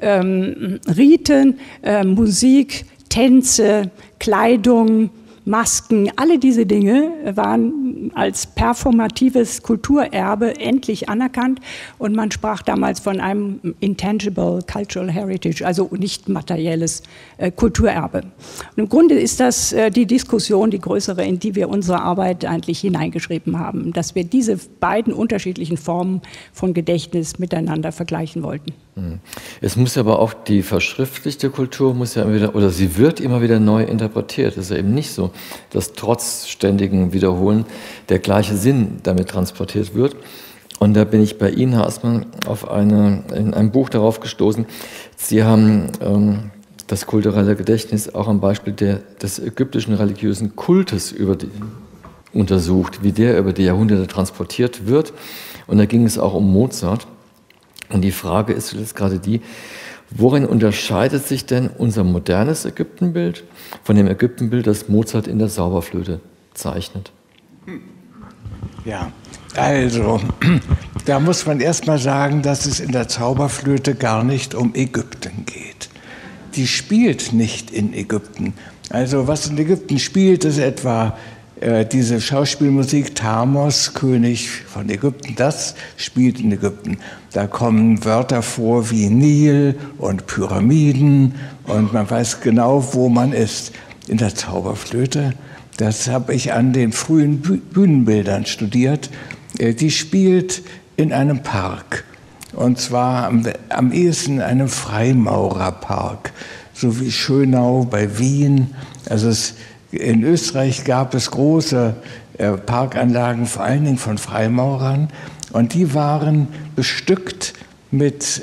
Speaker 2: Riten, Musik, Tänze, Kleidung, Masken, alle diese Dinge waren als performatives Kulturerbe endlich anerkannt und man sprach damals von einem intangible cultural heritage, also nicht materielles Kulturerbe. Und im Grunde ist das die Diskussion, die größere, in die wir unsere Arbeit eigentlich hineingeschrieben haben, dass wir diese beiden unterschiedlichen Formen von Gedächtnis miteinander vergleichen wollten.
Speaker 1: Es muss aber auch die verschriftlichte Kultur muss ja immer wieder, oder sie wird immer wieder neu interpretiert. Es ist ja eben nicht so, dass trotz ständigen Wiederholen der gleiche Sinn damit transportiert wird. Und da bin ich bei Ihnen, Herr Assmann, in einem Buch darauf gestoßen. Sie haben das kulturelle Gedächtnis auch am Beispiel des ägyptischen religiösen Kultes untersucht, wie der über die Jahrhunderte transportiert wird. Und da ging es auch um Mozart. Und die Frage ist jetzt gerade die, worin unterscheidet sich denn unser modernes Ägyptenbild von dem Ägyptenbild, das Mozart in der Sauberflöte zeichnet?
Speaker 3: Ja, also, da muss man erst mal sagen, dass es in der Zauberflöte gar nicht um Ägypten geht. Die spielt nicht in Ägypten. Also was in Ägypten spielt, ist etwa diese Schauspielmusik Thamos, König von Ägypten, das spielt in Ägypten. Da kommen Wörter vor wie Nil und Pyramiden und man weiß genau, wo man ist. In der Zauberflöte, das habe ich an den frühen Bühnenbildern studiert, die spielt in einem Park. Und zwar am ehesten in einem Freimaurerpark, so wie Schönau bei Wien. Also in Österreich gab es große Parkanlagen, vor allen Dingen von Freimaurern. Und die waren bestückt mit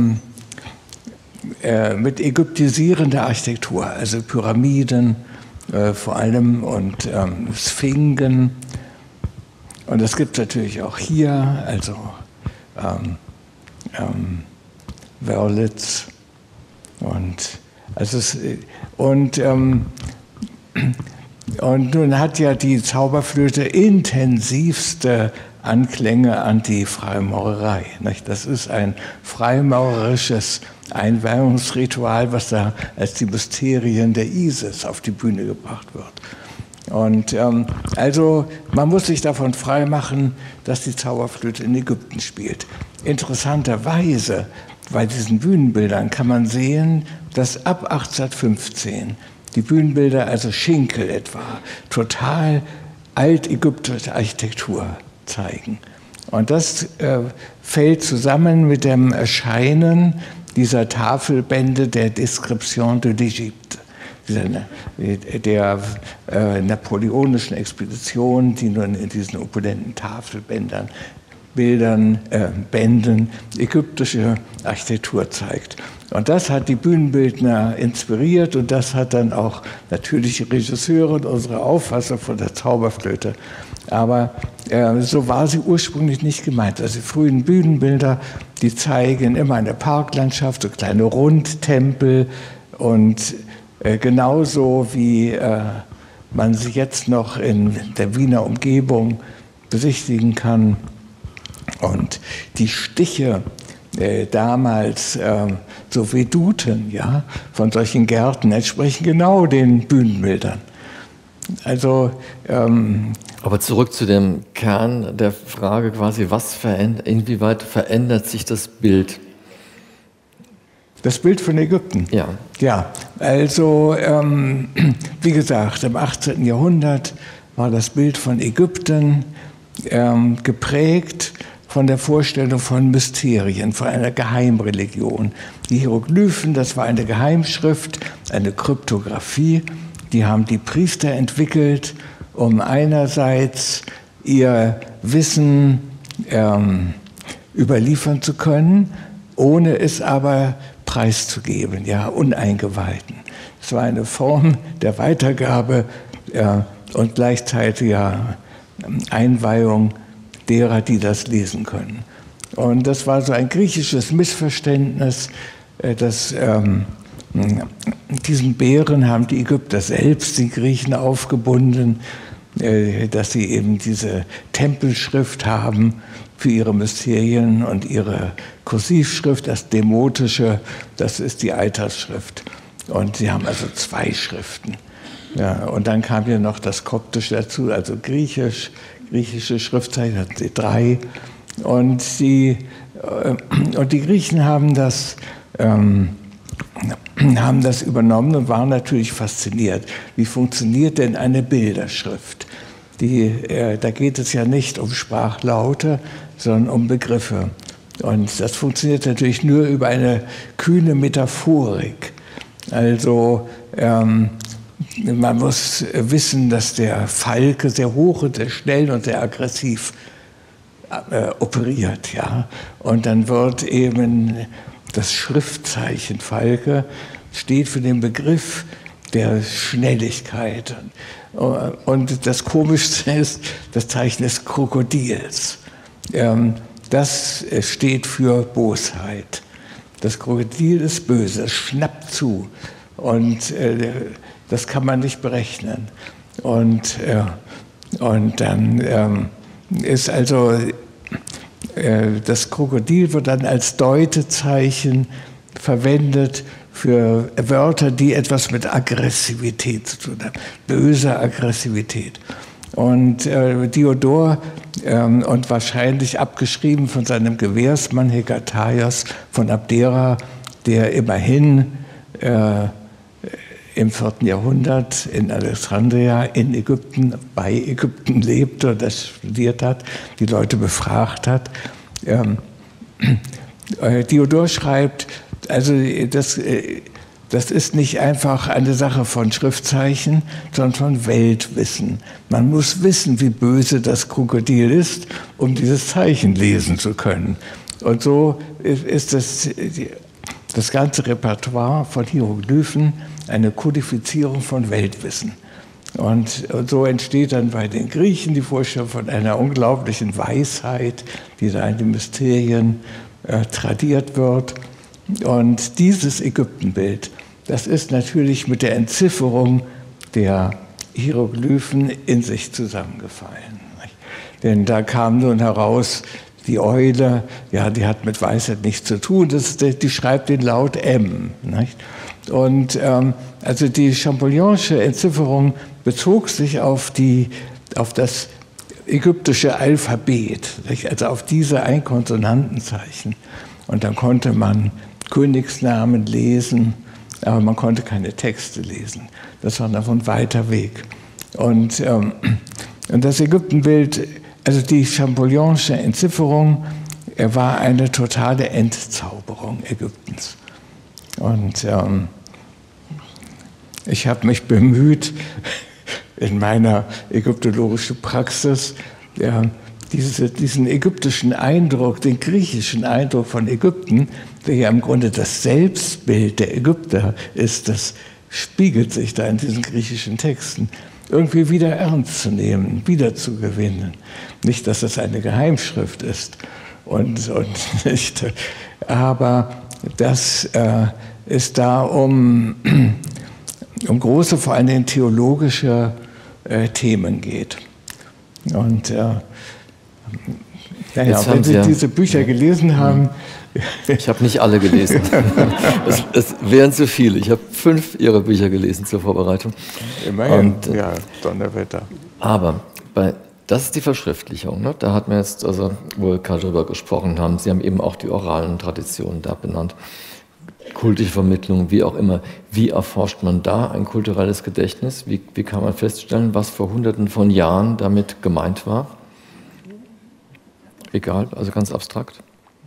Speaker 3: ägyptisierender Architektur, also Pyramiden vor allem und Sphinxen. Und das gibt es natürlich auch hier, also Wörlitz und nun hat ja die Zauberflöte intensivste Anklänge an die Freimaurerei. Das ist ein freimaurerisches Einweihungsritual, was da als die Mysterien der Isis auf die Bühne gebracht wird. Und also man muss sich davon freimachen, dass die Zauberflöte in Ägypten spielt. Interessanterweise bei diesen Bühnenbildern kann man sehen, dass ab 1815 die Bühnenbilder, also Schinkel etwa, total altägyptische Architektur zeigen. Und das fällt zusammen mit dem Erscheinen dieser Tafelbände der Description de l'Égypte, der napoleonischen Expedition, die nun in diesen opulenten Tafelbänden Bänden ägyptische Architektur zeigt. Und das hat die Bühnenbildner inspiriert und das hat dann auch natürlich die Regisseure und unsere Auffassung von der Zauberflöte. Aber so war sie ursprünglich nicht gemeint. Also die frühen Bühnenbilder, die zeigen immer eine Parklandschaft, so kleine Rundtempel und genauso wie man sie jetzt noch in der Wiener Umgebung besichtigen kann. Und die Stiche damals, so Veduten, ja, von solchen Gärten entsprechen genau den Bühnenbildern. Also,
Speaker 1: aber zurück zu dem Kern der Frage quasi, inwieweit verändert sich das Bild?
Speaker 3: Das Bild von Ägypten?
Speaker 1: Ja.
Speaker 3: Ja, also wie gesagt, im 18. Jahrhundert war das Bild von Ägypten geprägt von der Vorstellung von Mysterien, von einer Geheimreligion. Die Hieroglyphen, das war eine Geheimschrift, eine Kryptographie, die haben die Priester entwickelt, um einerseits ihr Wissen überliefern zu können, ohne es aber preiszugeben, ja, Uneingeweihten. Es war eine Form der Weitergabe und gleichzeitiger Einweihung derer, die das lesen können. Und das war so ein griechisches Missverständnis, dass diesen Bären haben die Ägypter selbst die Griechen aufgebunden, dass sie eben diese Tempelschrift haben für ihre Mysterien und ihre Kursivschrift, das Demotische, das ist die Altersschrift. Und sie haben also 2 Schriften. Ja, und dann kam ja noch das Koptische dazu, also griechische Schriftzeichen hatten sie 3. Und die Griechen haben das übernommen und waren natürlich fasziniert. Wie funktioniert denn eine Bilderschrift? Da geht es ja nicht um Sprachlaute, sondern um Begriffe. Und das funktioniert natürlich nur über eine kühne Metaphorik. Also man muss wissen, dass der Falke sehr hoch und sehr schnell und sehr aggressiv operiert. Ja? Und dann wird eben das Schriftzeichen Falke steht für den Begriff der Schnelligkeit. Und das Komischste ist das Zeichen des Krokodils. Das steht für Bosheit. Das Krokodil ist böse, es schnappt zu. Und das kann man nicht berechnen. Und dann ist also, das Krokodil wird dann als Deutezeichen verwendet für Wörter, die etwas mit Aggressivität zu tun haben, böse Aggressivität. Und Diodor, und wahrscheinlich abgeschrieben von seinem Gewährsmann Hekataios von Abdera, der immerhin im 4. Jahrhundert in Alexandria in Ägypten, bei Ägypten lebte und das studiert hat, die Leute befragt hat. Diodor schreibt, also das ist nicht einfach eine Sache von Schriftzeichen, sondern von Weltwissen. Man muss wissen, wie böse das Krokodil ist, um dieses Zeichen lesen zu können. Und so ist das ganze Repertoire von Hieroglyphen eine Kodifizierung von Weltwissen. Und so entsteht dann bei den Griechen die Vorstellung von einer unglaublichen Weisheit, die da in den Mysterien tradiert wird. Und dieses Ägyptenbild, das ist natürlich mit der Entzifferung der Hieroglyphen in sich zusammengefallen. Denn da kam nun heraus, die Eule, ja, die hat mit Weisheit nichts zu tun, die schreibt den Laut M. Nicht? Und also die Champollionische Entzifferung bezog sich auf das ägyptische Alphabet, nicht? Also auf diese Einkonsonantenzeichen. Und dann konnte man Königsnamen lesen, aber man konnte keine Texte lesen. Das war noch ein weiter Weg. Und das Ägyptenbild, also die Champollionische Entzifferung, war eine totale Entzauberung Ägyptens. Und ich habe mich bemüht, in meiner ägyptologischen Praxis, diesen ägyptischen Eindruck, den griechischen Eindruck von Ägypten, der ja im Grunde das Selbstbild der Ägypter ist, das spiegelt sich da in diesen griechischen Texten, irgendwie wieder ernst zu nehmen, wiederzugewinnen. Nicht, dass es eine Geheimschrift ist, und nicht, aber das ist da um große, vor allen Dingen theologische Themen geht. Und wenn Sie diese Bücher gelesen haben...
Speaker 1: Ich habe nicht alle gelesen. Es wären zu viele. Ich habe 5 Ihrer Bücher gelesen zur Vorbereitung.
Speaker 3: Immerhin, ja, Donnerwetter.
Speaker 1: Aber das ist die Verschriftlichung. Ne? Da hat man jetzt, also, wo wir gerade drüber gesprochen haben, Sie haben eben auch die oralen Traditionen da benannt. Kultische Vermittlung, wie auch immer. Wie erforscht man da ein kulturelles Gedächtnis? Wie kann man feststellen, was vor Hunderten von Jahren damit gemeint war? Egal, also ganz abstrakt.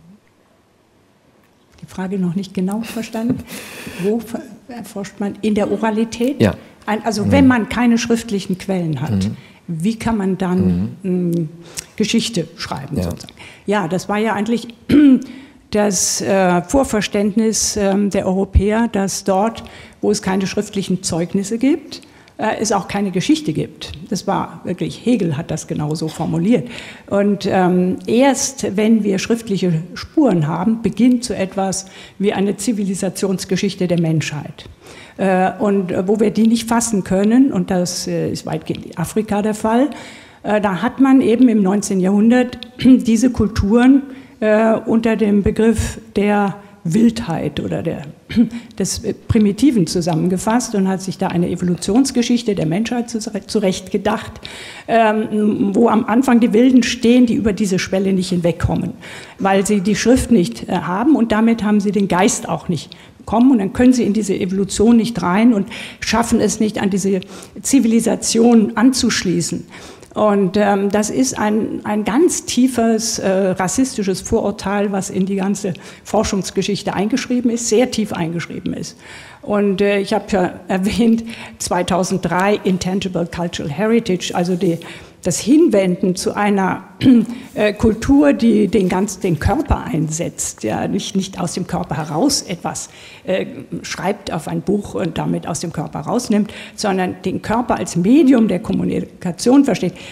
Speaker 2: Die Frage noch nicht genau verstanden. Wo erforscht man? In der Oralität?
Speaker 1: Ja.
Speaker 2: Also wenn man keine schriftlichen Quellen hat, wie kann man dann Geschichte schreiben?
Speaker 1: Ja.
Speaker 2: Sozusagen? Ja, das war ja eigentlich das Vorverständnis der Europäer, dass dort, wo es keine schriftlichen Zeugnisse gibt, es auch keine Geschichte gibt. Das war wirklich, Hegel hat das genauso formuliert. Und erst wenn wir schriftliche Spuren haben, beginnt so etwas wie eine Zivilisationsgeschichte der Menschheit. Und wo wir die nicht fassen können, und das ist weitgehend in Afrika der Fall, da hat man eben im 19. Jahrhundert diese Kulturen unter dem Begriff der Wildheit oder des Primitiven zusammengefasst und hat sich da eine Evolutionsgeschichte der Menschheit zurecht gedacht, wo am Anfang die Wilden stehen, die über diese Schwelle nicht hinwegkommen, weil sie die Schrift nicht haben und damit haben sie den Geist auch nicht bekommen und dann können sie in diese Evolution nicht rein und schaffen es nicht, an diese Zivilisation anzuschließen. Und das ist ein ganz tiefes rassistisches Vorurteil, was in die ganze Forschungsgeschichte eingeschrieben ist, sehr tief eingeschrieben ist. Und ich habe ja erwähnt, 2003 Intangible Cultural Heritage, also das Hinwenden zu einer Kultur, die den Körper einsetzt, ja, nicht aus dem Körper heraus etwas schreibt auf ein Buch und damit aus dem Körper rausnimmt, sondern den Körper als Medium der Kommunikation versteht.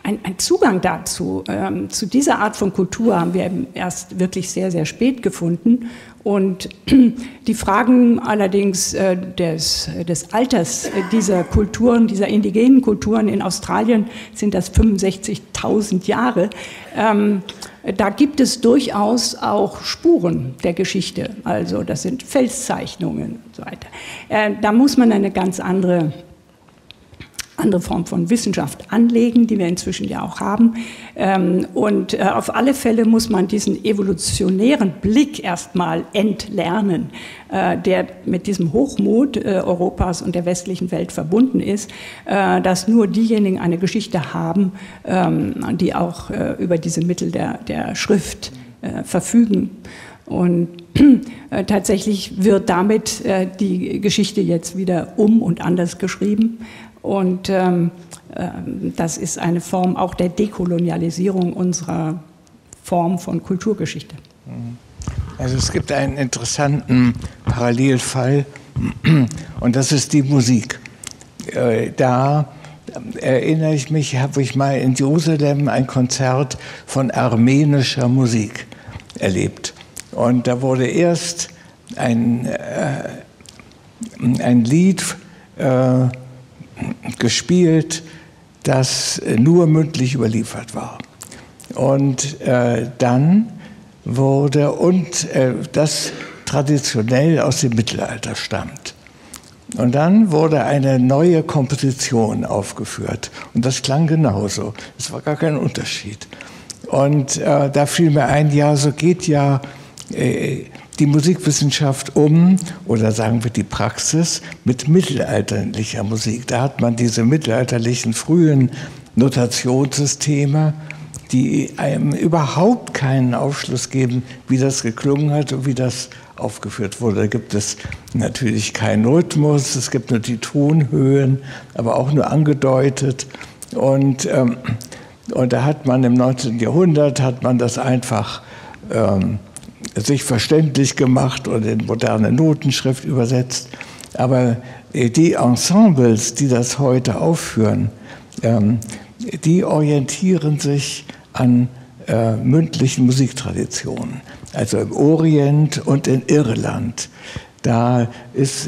Speaker 2: ein Zugang dazu, zu dieser Art von Kultur haben wir erst wirklich sehr, sehr spät gefunden. Und die Fragen allerdings des Alters dieser Kulturen, dieser indigenen Kulturen in Australien, sind das 65.000 Jahre. Da gibt es durchaus auch Spuren der Geschichte. Also das sind Felszeichnungen und so weiter. Da muss man eine ganz andere Form von Wissenschaft anlegen, die wir inzwischen ja auch haben. Und auf alle Fälle muss man diesen evolutionären Blick erstmal entlernen, der mit diesem Hochmut Europas und der westlichen Welt verbunden ist, dass nur diejenigen eine Geschichte haben, die auch über diese Mittel der Schrift verfügen. Und tatsächlich wird damit die Geschichte jetzt wieder und anders geschrieben. Und das ist eine Form auch der Dekolonialisierung unserer Form von Kulturgeschichte.
Speaker 3: Also es gibt einen interessanten Parallelfall und das ist die Musik. Da erinnere ich mich, habe ich mal in Jerusalem ein Konzert von armenischer Musik erlebt. Und da wurde erst ein Lied gespielt, das nur mündlich überliefert war. Und dann wurde, das traditionell aus dem Mittelalter stammt. Und dann wurde eine neue Komposition aufgeführt. Und das klang genauso. Es war gar kein Unterschied. Und da fiel mir ein, ja, so geht ja die Musikwissenschaft oder sagen wir die Praxis, mit mittelalterlicher Musik. Da hat man diese mittelalterlichen frühen Notationssysteme, die einem überhaupt keinen Aufschluss geben, wie das geklungen hat und wie das aufgeführt wurde. Da gibt es natürlich keinen Rhythmus, es gibt nur die Tonhöhen, aber auch nur angedeutet. Und da hat man im 19. Jahrhundert das einfach sich verständlich gemacht und in moderne Notenschrift übersetzt. Aber die Ensembles, die das heute aufführen, die orientieren sich an mündlichen Musiktraditionen. Also im Orient und in Irland. Da ist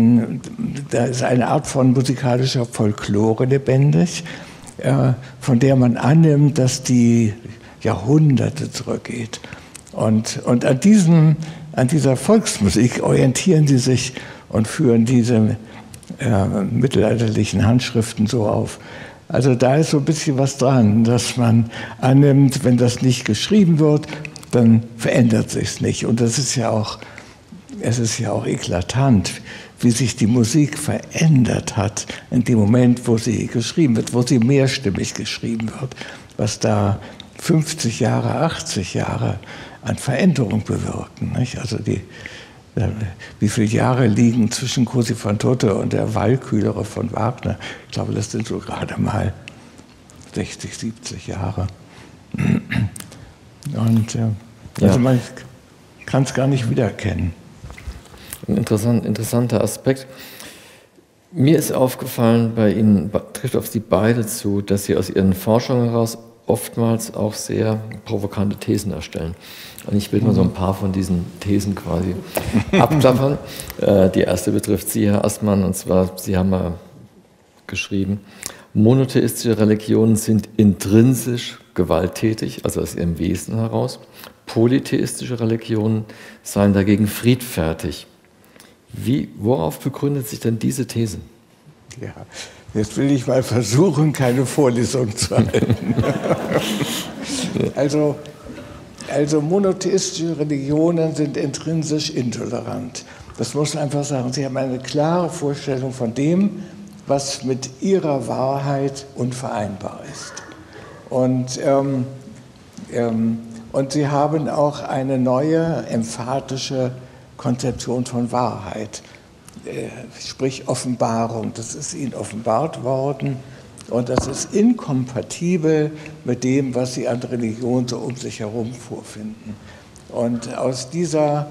Speaker 3: eine Art von musikalischer Folklore lebendig, von der man annimmt, dass die Jahrhunderte zurückgeht. Und an dieser Volksmusik orientieren sie sich und führen diese mittelalterlichen Handschriften so auf. Also da ist so ein bisschen was dran, dass man annimmt, wenn das nicht geschrieben wird, dann verändert sich's nicht. Und es ist ja auch eklatant, wie sich die Musik verändert hat in dem Moment, wo sie geschrieben wird, wo sie mehrstimmig geschrieben wird, was da 50 Jahre, 80 Jahre an Veränderung bewirken. Nicht? Also wie viele Jahre liegen zwischen Cosi fan tutte und der Walküre von Wagner? Ich glaube, das sind so gerade mal 60, 70 Jahre. Und also man kann es gar nicht wiedererkennen.
Speaker 1: Ein interessanter Aspekt. Mir ist aufgefallen, bei Ihnen trifft auf Sie beide zu, dass Sie aus Ihren Forschungen heraus oftmals auch sehr provokante Thesen erstellen. Und ich will mal so ein paar von diesen Thesen quasi abklappern. Die erste betrifft Sie, Herr Assmann, und zwar, Sie haben mal geschrieben, monotheistische Religionen sind intrinsisch gewalttätig, also aus ihrem Wesen heraus. Polytheistische Religionen seien dagegen friedfertig. Worauf begründet sich denn diese These?
Speaker 3: Ja, jetzt will ich mal versuchen, keine Vorlesung zu halten. Also monotheistische Religionen sind intrinsisch intolerant. Das muss man einfach sagen. Sie haben eine klare Vorstellung von dem, was mit ihrer Wahrheit unvereinbar ist. Und sie haben auch eine neue, emphatische Konzeption von Wahrheit, sprich Offenbarung. Das ist ihnen offenbart worden und das ist inkompatibel mit dem, was sie an Religion so um sich herum vorfinden. Und aus dieser,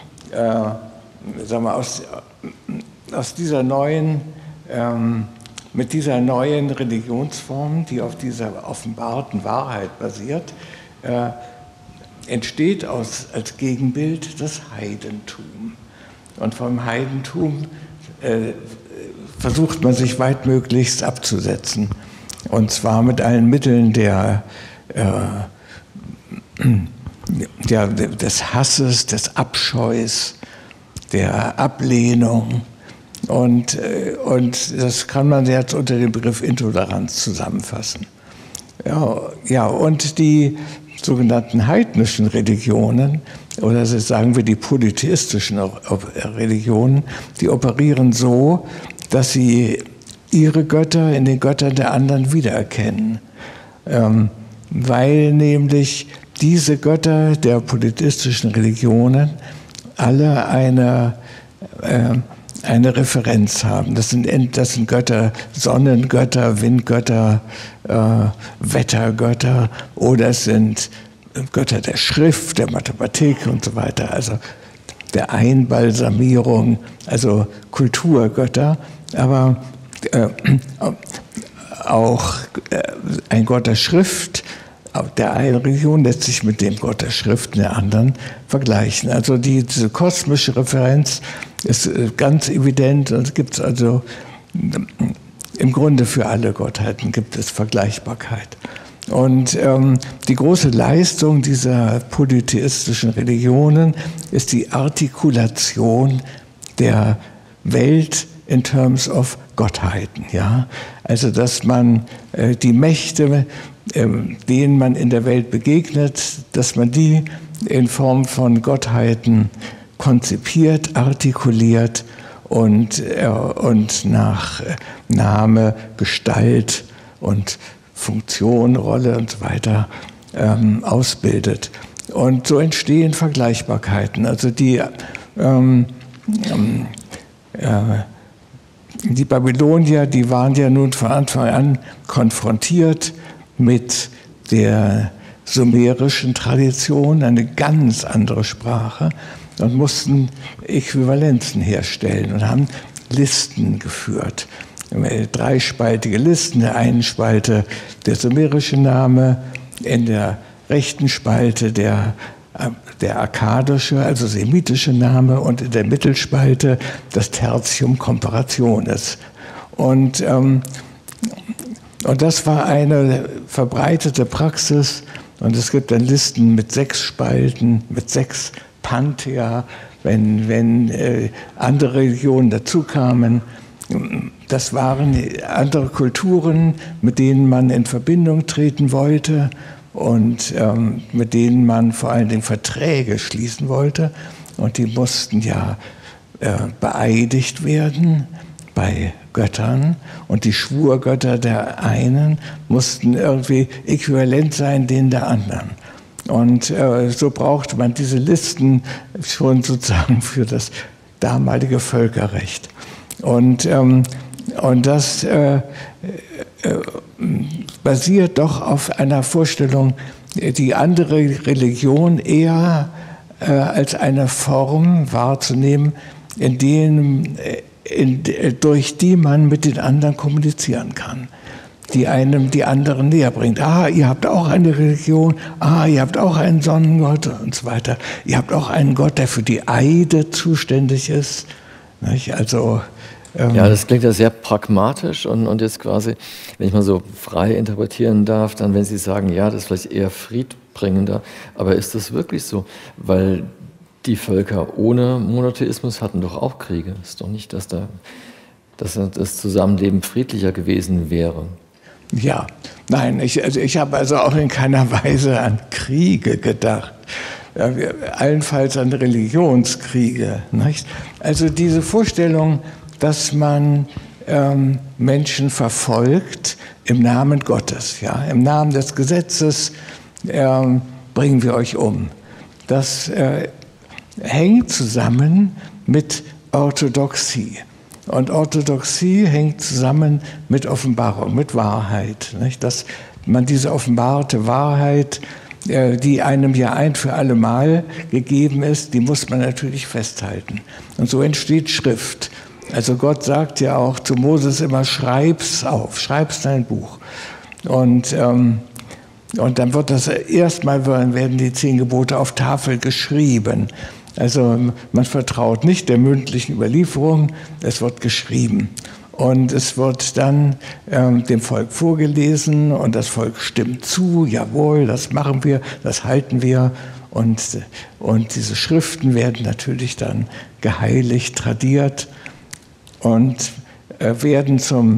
Speaker 3: aus dieser neuen mit dieser neuen Religionsform, die auf dieser offenbarten Wahrheit basiert, entsteht als Gegenbild das Heidentum. Und vom Heidentum versucht man sich weitmöglichst abzusetzen. Und zwar mit allen Mitteln des Hasses, des Abscheus, der Ablehnung. Und das kann man jetzt unter dem Begriff Intoleranz zusammenfassen. Ja, und die sogenannten heidnischen Religionen, oder sagen wir die polytheistischen Religionen, die operieren so, dass sie ihre Götter in den Göttern der anderen wiedererkennen. Weil nämlich diese Götter der polytheistischen Religionen alle eine Referenz haben. Das sind Götter, Sonnengötter, Windgötter, Wettergötter, oder es sind Götter der Schrift, der Mathematik und so weiter, also der Einbalsamierung, also Kulturgötter, aber auch ein Gott der Schrift der einen Religion lässt sich mit dem Gott der Schrift der anderen vergleichen. Also diese kosmische Referenz ist ganz evident, und es gibt also im Grunde für alle Gottheiten gibt es Vergleichbarkeit. Und die große Leistung dieser polytheistischen Religionen ist die Artikulation der Welt in terms of Gottheiten. Ja? Also dass man die Mächte, denen man in der Welt begegnet, dass man die in Form von Gottheiten konzipiert, artikuliert und nach Name, Gestalt und Funktion, Rolle und so weiter ausbildet. Und so entstehen Vergleichbarkeiten. Also die Babylonier, die waren ja nun von Anfang an konfrontiert mit der sumerischen Tradition, eine ganz andere Sprache, und mussten Äquivalenzen herstellen und haben Listen geführt. Dreispaltige Listen, in der einen Spalte der sumerische Name, in der rechten Spalte der akkadische, also semitische Name, und in der Mittelspalte das Tertium Comparationis. Und das war eine verbreitete Praxis, und es gibt dann Listen mit 6 Spalten, mit 6 Panthea, wenn andere Religionen dazukamen. Das waren andere Kulturen, mit denen man in Verbindung treten wollte und mit denen man vor allen Dingen Verträge schließen wollte. Und die mussten ja beeidigt werden bei Göttern, und die Schwurgötter der einen mussten irgendwie äquivalent sein denen der anderen. Und so brauchte man diese Listen schon sozusagen für das damalige Völkerrecht. Und das basiert doch auf einer Vorstellung, die andere Religion eher als eine Form wahrzunehmen, durch die man mit den anderen kommunizieren kann, die einem die anderen näher bringt. Ah, ihr habt auch eine Religion, ihr habt auch einen Sonnengott und so weiter. Ihr habt auch einen Gott, der für die Eide zuständig ist. Nicht? Also
Speaker 1: ja, das klingt ja sehr pragmatisch, und jetzt quasi, wenn ich mal so frei interpretieren darf, dann, wenn Sie sagen, ja, das ist vielleicht eher friedbringender, aber ist das wirklich so? Weil die Völker ohne Monotheismus hatten doch auch Kriege. Es ist doch nicht, dass das Zusammenleben friedlicher gewesen wäre.
Speaker 3: Ja, nein, ich habe also auch in keiner Weise an Kriege gedacht. Ja, allenfalls an Religionskriege. Nicht? Also diese Vorstellung, dass man Menschen verfolgt im Namen Gottes, ja, im Namen des Gesetzes bringen wir euch um. Das hängt zusammen mit Orthodoxie. Und Orthodoxie hängt zusammen mit Offenbarung, mit Wahrheit. Nicht? Dass man diese offenbarte Wahrheit, die einem ja ein für alle Mal gegeben ist, die muss man natürlich festhalten. Und so entsteht Schrift. Also Gott sagt ja auch zu Moses immer, schreib's auf, schreib's in ein Buch. Und dann wird das erstmal werden die 10 Gebote auf Tafel geschrieben. Also man vertraut nicht der mündlichen Überlieferung, es wird geschrieben. Und es wird dann dem Volk vorgelesen und das Volk stimmt zu, jawohl, das machen wir, das halten wir. Und diese Schriften werden natürlich dann geheiligt, tradiert und werden zum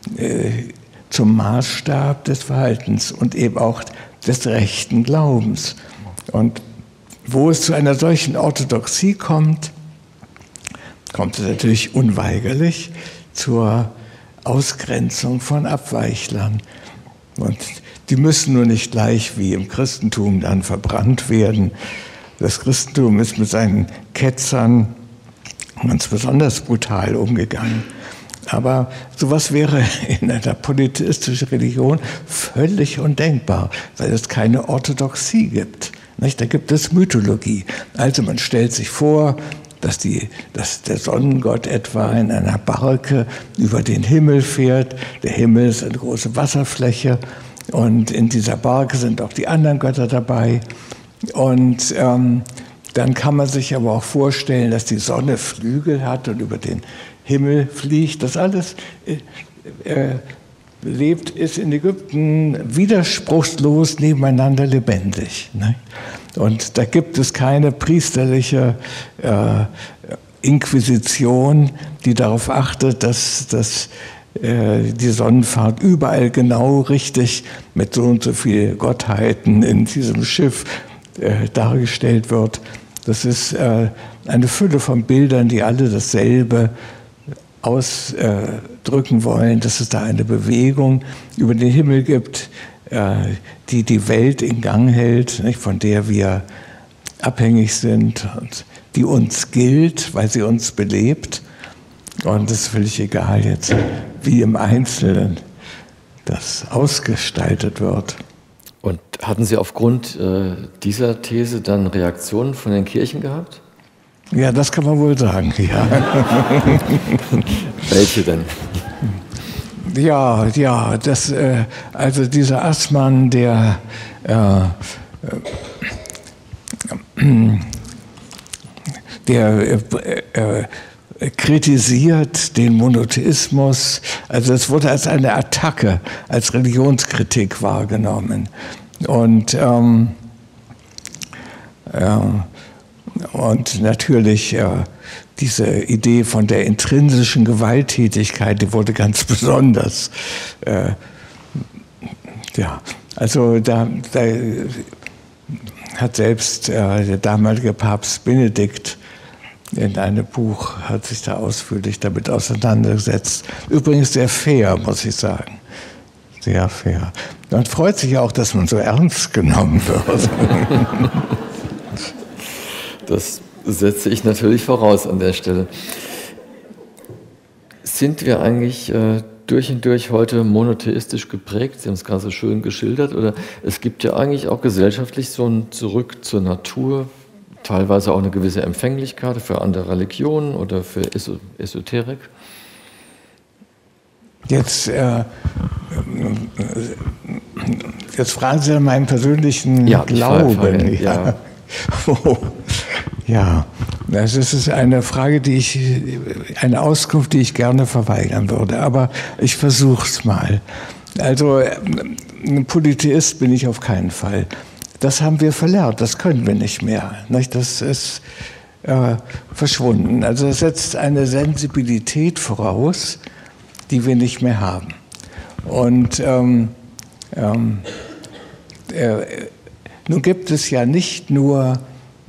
Speaker 3: Maßstab des Verhaltens und eben auch des rechten Glaubens. Und wo es zu einer solchen Orthodoxie kommt, kommt es natürlich unweigerlich zur Ausgrenzung von Abweichlern. Und die müssen nur nicht gleich wie im Christentum dann verbrannt werden. Das Christentum ist mit seinen Ketzern ganz besonders brutal umgegangen. Aber sowas wäre in einer polytheistischen Religion völlig undenkbar, weil es keine Orthodoxie gibt. Nicht? Da gibt es Mythologie. Also man stellt sich vor, dass der Sonnengott etwa in einer Barke über den Himmel fährt. Der Himmel ist eine große Wasserfläche und in dieser Barke sind auch die anderen Götter dabei. Und dann kann man sich aber auch vorstellen, dass die Sonne Flügel hat und über den Himmel fliegt. Das alles ist in Ägypten widerspruchslos nebeneinander lebendig. Ne? Und da gibt es keine priesterliche Inquisition, die darauf achtet, dass die Sonnenfahrt überall genau richtig mit so und so viel Gottheiten in diesem Schiff dargestellt wird. Das ist eine Fülle von Bildern, die alle dasselbe ausdrücken wollen, dass es da eine Bewegung über den Himmel gibt, die die Welt in Gang hält, nicht, von der wir abhängig sind und die uns gilt, weil sie uns belebt. Und es ist völlig egal jetzt, wie im Einzelnen das ausgestaltet wird.
Speaker 1: Und hatten Sie aufgrund dieser These dann Reaktionen von den Kirchen gehabt?
Speaker 3: Ja, das kann man wohl sagen, ja.
Speaker 1: Welche denn?
Speaker 3: Ja, also dieser Assmann, der kritisiert den Monotheismus, also es wurde als eine Attacke, als Religionskritik wahrgenommen. Und natürlich diese Idee von der intrinsischen Gewalttätigkeit, die wurde ganz besonders, also da hat selbst der damalige Papst Benedikt in einem Buch, hat sich da ausführlich damit auseinandergesetzt. Übrigens sehr fair, muss ich sagen. Sehr fair. Man freut sich auch, dass man so ernst genommen wird.
Speaker 1: Das setze ich natürlich voraus an der Stelle. Sind wir eigentlich durch und durch heute monotheistisch geprägt? Sie haben es gerade so schön geschildert. Oder es gibt ja eigentlich auch gesellschaftlich so ein Zurück zur Natur, teilweise auch eine gewisse Empfänglichkeit für andere Religionen oder für Esoterik.
Speaker 3: Jetzt fragen Sie meinen persönlichen Glauben. Ja, das ist eine Frage, eine Auskunft, die ich gerne verweigern würde. Aber ich versuche es mal. Also ein Polytheist bin ich auf keinen Fall. Das haben wir verlernt, das können wir nicht mehr. Das ist verschwunden. Also das setzt eine Sensibilität voraus, die wir nicht mehr haben. Und nun gibt es ja nicht nur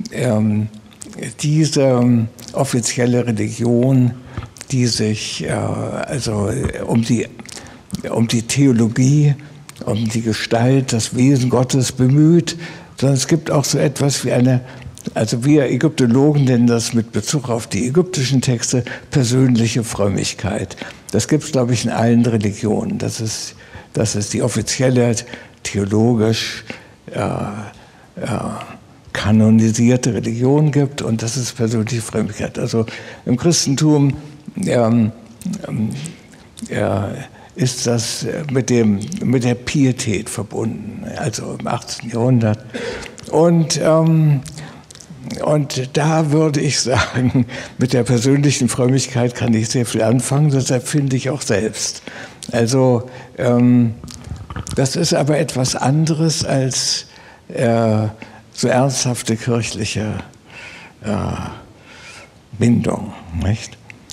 Speaker 3: diese offizielle Religion, die sich um die Theologie, um die Gestalt, das Wesen Gottes bemüht, sondern es gibt auch so etwas wie also wir Ägyptologen nennen das mit Bezug auf die ägyptischen Texte persönliche Frömmigkeit. Das gibt es, glaube ich, in allen Religionen. Das ist die offizielle, theologisch kanonisierte Religion gibt und das ist persönliche Frömmigkeit. Also im Christentum ist das mit der Pietät verbunden, also im 18. Jahrhundert. Und da würde ich sagen, mit der persönlichen Frömmigkeit kann ich sehr viel anfangen, das empfinde ich auch selbst. Also das ist aber etwas anderes als so ernsthafte kirchliche Bindung, nicht?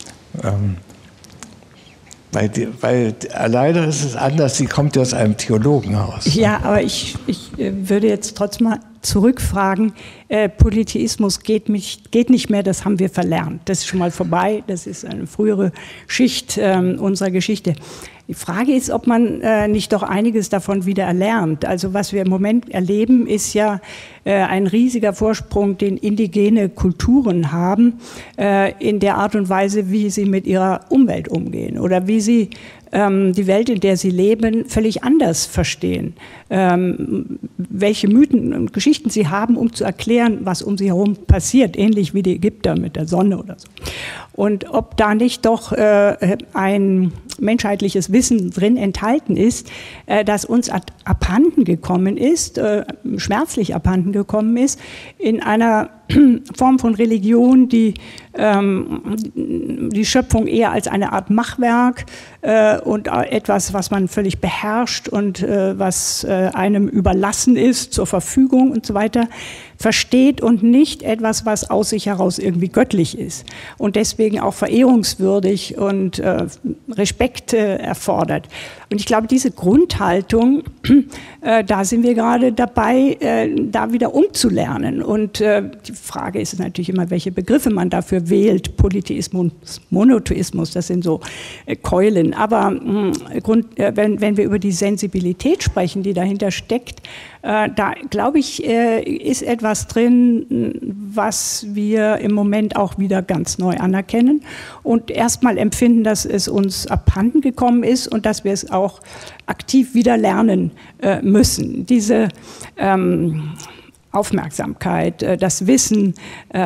Speaker 3: Weil leider ist es anders, sie kommt ja aus einem Theologenhaus.
Speaker 2: Ja, aber ich würde jetzt trotzdem mal zurückfragen, Polytheismus geht nicht mehr, das haben wir verlernt. Das ist schon mal vorbei, das ist eine frühere Schicht unserer Geschichte. Die Frage ist, ob man nicht doch einiges davon wieder erlernt. Also was wir im Moment erleben, ist ja ein riesiger Vorsprung, den indigene Kulturen haben, in der Art und Weise, wie sie mit ihrer Umwelt umgehen oder wie sie die Welt, in der sie leben, völlig anders verstehen. Welche Mythen und Geschichten sie haben, um zu erklären, was um sie herum passiert, ähnlich wie die Ägypter mit der Sonne oder so. Und ob da nicht doch ein menschheitliches Wissen drin enthalten ist, das uns abhanden gekommen ist, schmerzlich abhanden gekommen ist, in einer Form von Religion, die die Schöpfung eher als eine Art Machwerk und etwas, was man völlig beherrscht und was einem überlassen ist, zur Verfügung und so weiter, versteht und nicht etwas, was aus sich heraus irgendwie göttlich ist und deswegen auch verehrungswürdig und Respekt erfordert. Und ich glaube, diese Grundhaltung, da sind wir gerade dabei, da wieder umzulernen. Und die Frage ist natürlich immer, welche Begriffe man dafür wählt. Polytheismus, Monotheismus, das sind so Keulen. Aber wenn wir über die Sensibilität sprechen, die dahinter steckt, da, glaube ich, ist etwas drin, was wir im Moment auch wieder ganz neu anerkennen und erstmal empfinden, dass es uns abhanden gekommen ist und dass wir es auch aktiv wieder lernen müssen. Diese Aufmerksamkeit, das Wissen,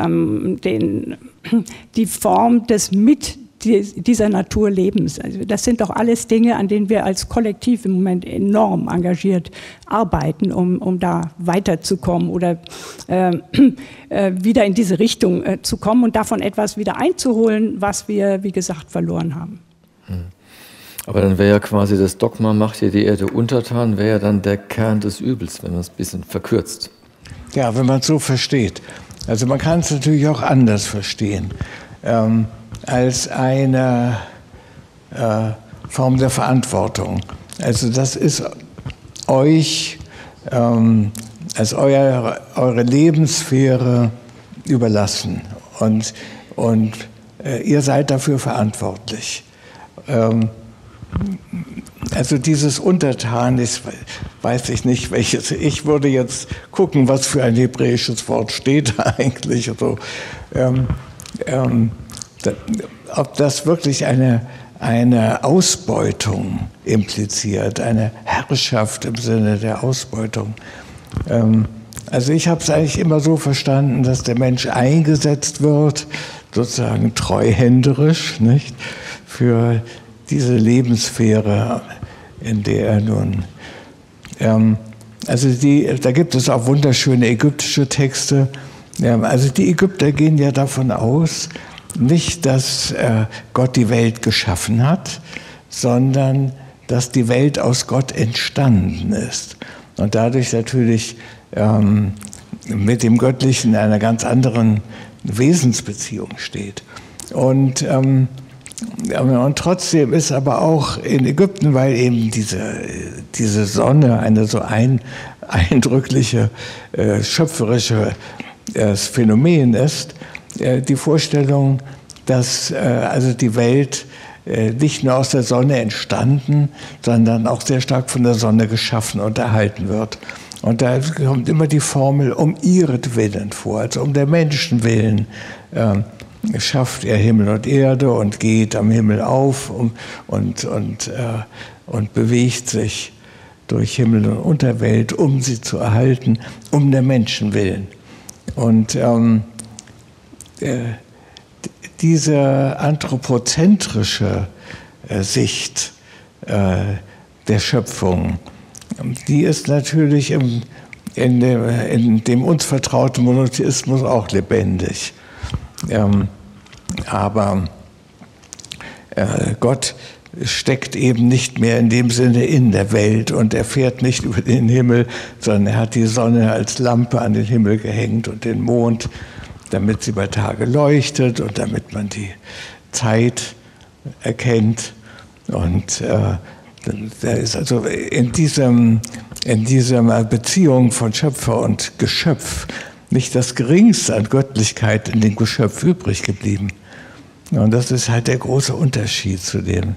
Speaker 2: die Form des dieser Naturlebens. Also das sind doch alles Dinge, an denen wir als Kollektiv im Moment enorm engagiert arbeiten, um da weiterzukommen oder wieder in diese Richtung zu kommen und davon etwas wieder einzuholen, was wir, wie gesagt, verloren haben.
Speaker 1: Aber dann wäre ja quasi das Dogma, macht ihr die Erde untertan, wäre ja dann der Kern des Übels, wenn man es ein bisschen verkürzt.
Speaker 3: Ja, wenn man es so versteht. Also man kann es natürlich auch anders verstehen. Als eine Form der Verantwortung. Also das ist euch als eure Lebenssphäre überlassen und ihr seid dafür verantwortlich. Also dieses Untertan, weiß ich nicht, welches. Ich würde jetzt gucken, was für ein hebräisches Wort steht da eigentlich. Also, ob das wirklich eine Ausbeutung impliziert, eine Herrschaft im Sinne der Ausbeutung. Also ich habe es eigentlich immer so verstanden, dass der Mensch eingesetzt wird, sozusagen treuhänderisch, nicht, für diese Lebenssphäre, in der er nun... Also da gibt es auch wunderschöne ägyptische Texte. Also die Ägypter gehen ja davon aus, nicht, dass Gott die Welt geschaffen hat, sondern dass die Welt aus Gott entstanden ist. Und dadurch natürlich mit dem Göttlichen in einer ganz anderen Wesensbeziehung steht. Und trotzdem ist aber auch in Ägypten, weil eben diese Sonne eine so eindrückliche, schöpferische Phänomen ist, die Vorstellung, dass also die Welt nicht nur aus der Sonne entstanden, sondern auch sehr stark von der Sonne geschaffen und erhalten wird. Und da kommt immer die Formel um ihretwillen vor, also um der Menschen willen schafft er Himmel und Erde und geht am Himmel auf und bewegt sich durch Himmel und Unterwelt, um sie zu erhalten, um der Menschen willen. Und diese anthropozentrische Sicht der Schöpfung, die ist natürlich in dem uns vertrauten Monotheismus auch lebendig. Aber Gott steckt eben nicht mehr in dem Sinne in der Welt und er fährt nicht über den Himmel, sondern er hat die Sonne als Lampe an den Himmel gehängt und den Mond, damit sie bei Tage leuchtet und damit man die Zeit erkennt. Und da ist also in dieser Beziehung von Schöpfer und Geschöpf nicht das Geringste an Göttlichkeit in dem Geschöpf übrig geblieben. Und das ist halt der große Unterschied zu dem,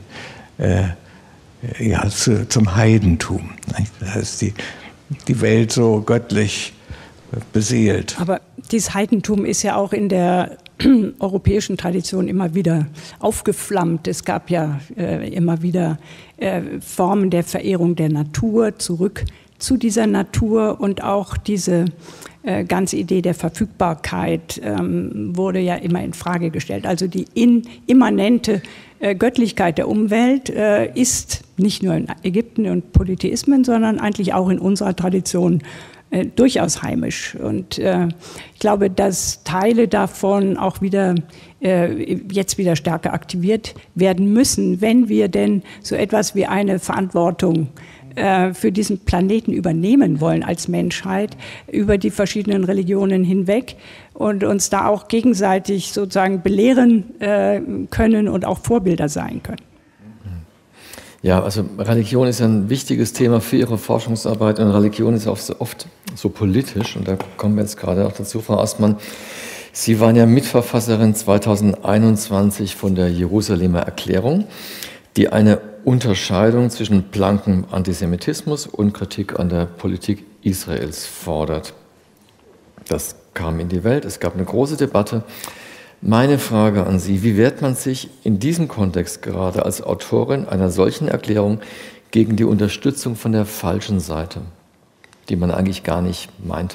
Speaker 3: zum Heidentum. Da ist die Welt so göttlich beseelt.
Speaker 2: Aber dieses Heidentum ist ja auch in der europäischen Tradition immer wieder aufgeflammt. Es gab ja immer wieder Formen der Verehrung der Natur, zurück zu dieser Natur, und auch diese ganze Idee der Verfügbarkeit wurde ja immer in Frage gestellt. Also die immanente Göttlichkeit der Umwelt ist nicht nur in Ägypten und Polytheismen, sondern eigentlich auch in unserer Tradition durchaus heimisch. Und ich glaube, dass Teile davon auch wieder jetzt wieder stärker aktiviert werden müssen, wenn wir denn so etwas wie eine Verantwortung für diesen Planeten übernehmen wollen als Menschheit über die verschiedenen Religionen hinweg und uns da auch gegenseitig sozusagen belehren können und auch Vorbilder sein können.
Speaker 1: Ja, also Religion ist ein wichtiges Thema für Ihre Forschungsarbeit und Religion ist auch so oft so politisch und da kommen wir jetzt gerade auch dazu, Frau Aßmann. Sie waren ja Mitverfasserin 2021 von der Jerusalemer Erklärung, die eine Unterscheidung zwischen blankem Antisemitismus und Kritik an der Politik Israels fordert. Das kam in die Welt, es gab eine große Debatte. Meine Frage an Sie, wie wehrt man sich in diesem Kontext gerade als Autorin einer solchen Erklärung gegen die Unterstützung von der falschen Seite, die man eigentlich gar nicht meinte?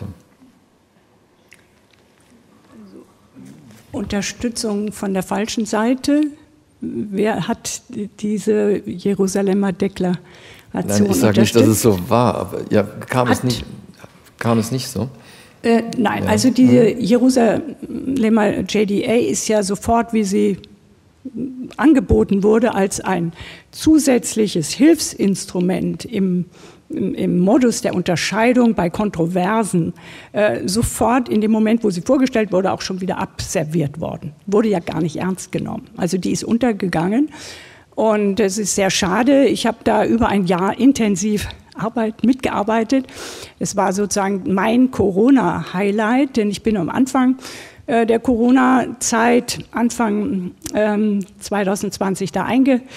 Speaker 2: Unterstützung von der falschen Seite? Wer hat diese Jerusalemer Deklaration unterstützt?
Speaker 1: Nein, ich sage nicht, dass es so war, aber ja, kam es nicht so?
Speaker 2: Nein, ja. Also diese Jerusalemer JDA ist ja sofort, wie sie angeboten wurde, als ein zusätzliches Hilfsinstrument im Modus der Unterscheidung bei Kontroversen sofort in dem Moment, wo sie vorgestellt wurde, auch schon wieder abserviert worden. Wurde ja gar nicht ernst genommen. Also die ist untergegangen und es ist sehr schade. Ich habe da über ein Jahr intensiv mitgearbeitet. Es war sozusagen mein Corona-Highlight, denn ich bin am Anfang der Corona-Zeit, Anfang 2020 da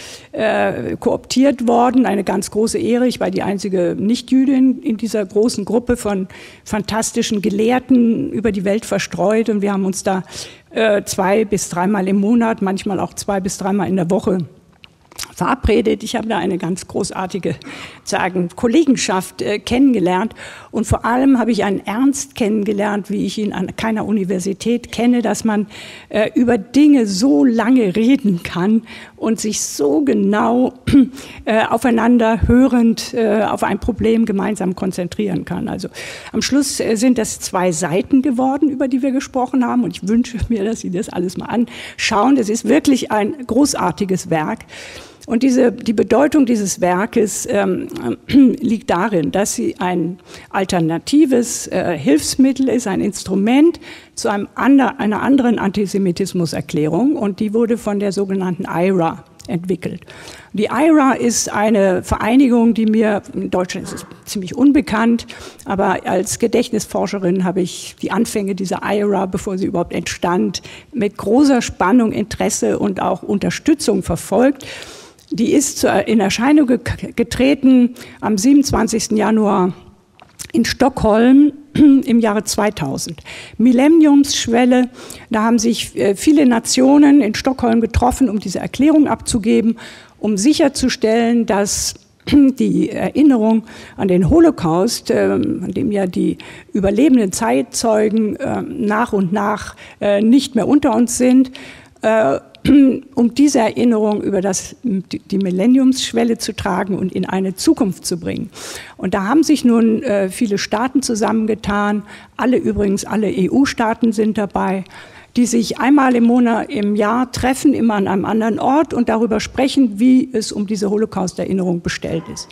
Speaker 2: kooptiert worden. Eine ganz große Ehre. Ich war die einzige Nichtjüdin in dieser großen Gruppe von fantastischen Gelehrten über die Welt verstreut. Und wir haben uns da 2 bis 3 Mal im Monat, manchmal auch 2 bis 3 Mal in der Woche verabredet. Ich habe da eine ganz großartige Kollegenschaft kennengelernt und vor allem habe ich einen Ernst kennengelernt, wie ich ihn an keiner Universität kenne, dass man über Dinge so lange reden kann und sich so genau aufeinander hörend auf ein Problem gemeinsam konzentrieren kann. Also am Schluss sind das 2 Seiten geworden, über die wir gesprochen haben und ich wünsche mir, dass Sie das alles mal anschauen. Das ist wirklich ein großartiges Werk. Und die Bedeutung dieses Werkes liegt darin, dass sie ein alternatives Hilfsmittel ist, ein Instrument zu einer anderen Antisemitismuserklärung. Und die wurde von der sogenannten IRA entwickelt. Die IRA ist eine Vereinigung, die mir in Deutschland ist ziemlich unbekannt, aber als Gedächtnisforscherin habe ich die Anfänge dieser IRA, bevor sie überhaupt entstand, mit großer Spannung, Interesse und auch Unterstützung verfolgt. Die ist in Erscheinung getreten am 27. Januar in Stockholm im Jahre 2000. Millenniumsschwelle, da haben sich viele Nationen in Stockholm getroffen, um diese Erklärung abzugeben, um sicherzustellen, dass die Erinnerung an den Holocaust, an dem ja die überlebenden Zeitzeugen nach und nach nicht mehr unter uns sind, um diese Erinnerung über die Millenniumsschwelle zu tragen und in eine Zukunft zu bringen. Und da haben sich nun viele Staaten zusammengetan, alle EU-Staaten sind dabei, die sich einmal im Jahr treffen, immer an einem anderen Ort und darüber sprechen, wie es um diese Holocaust-Erinnerung bestellt ist.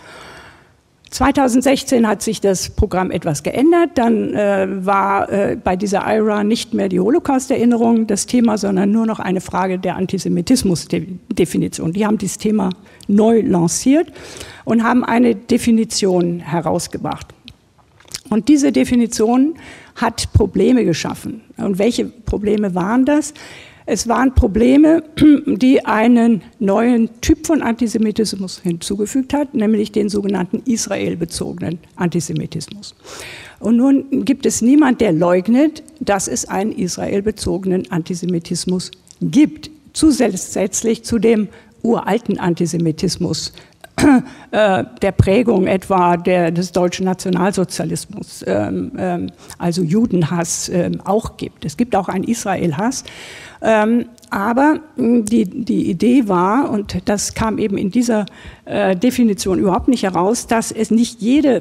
Speaker 2: 2016 hat sich das Programm etwas geändert, dann war bei dieser IHRA nicht mehr die Holocaust-Erinnerung das Thema, sondern nur noch eine Frage der Antisemitismus-Definition. Die haben dieses Thema neu lanciert und haben eine Definition herausgebracht. Und diese Definition hat Probleme geschaffen. Und welche Probleme waren das? Es waren Probleme, die einen neuen Typ von Antisemitismus hinzugefügt hat, nämlich den sogenannten israelbezogenen Antisemitismus. Und nun gibt es niemand, der leugnet, dass es einen israelbezogenen Antisemitismus gibt, zusätzlich zu dem uralten Antisemitismus, der Prägung etwa des deutschen Nationalsozialismus, also Judenhass, auch gibt. Es gibt auch einen Israelhass. Aber die Idee war, und das kam eben in dieser Definition überhaupt nicht heraus, dass es nicht jede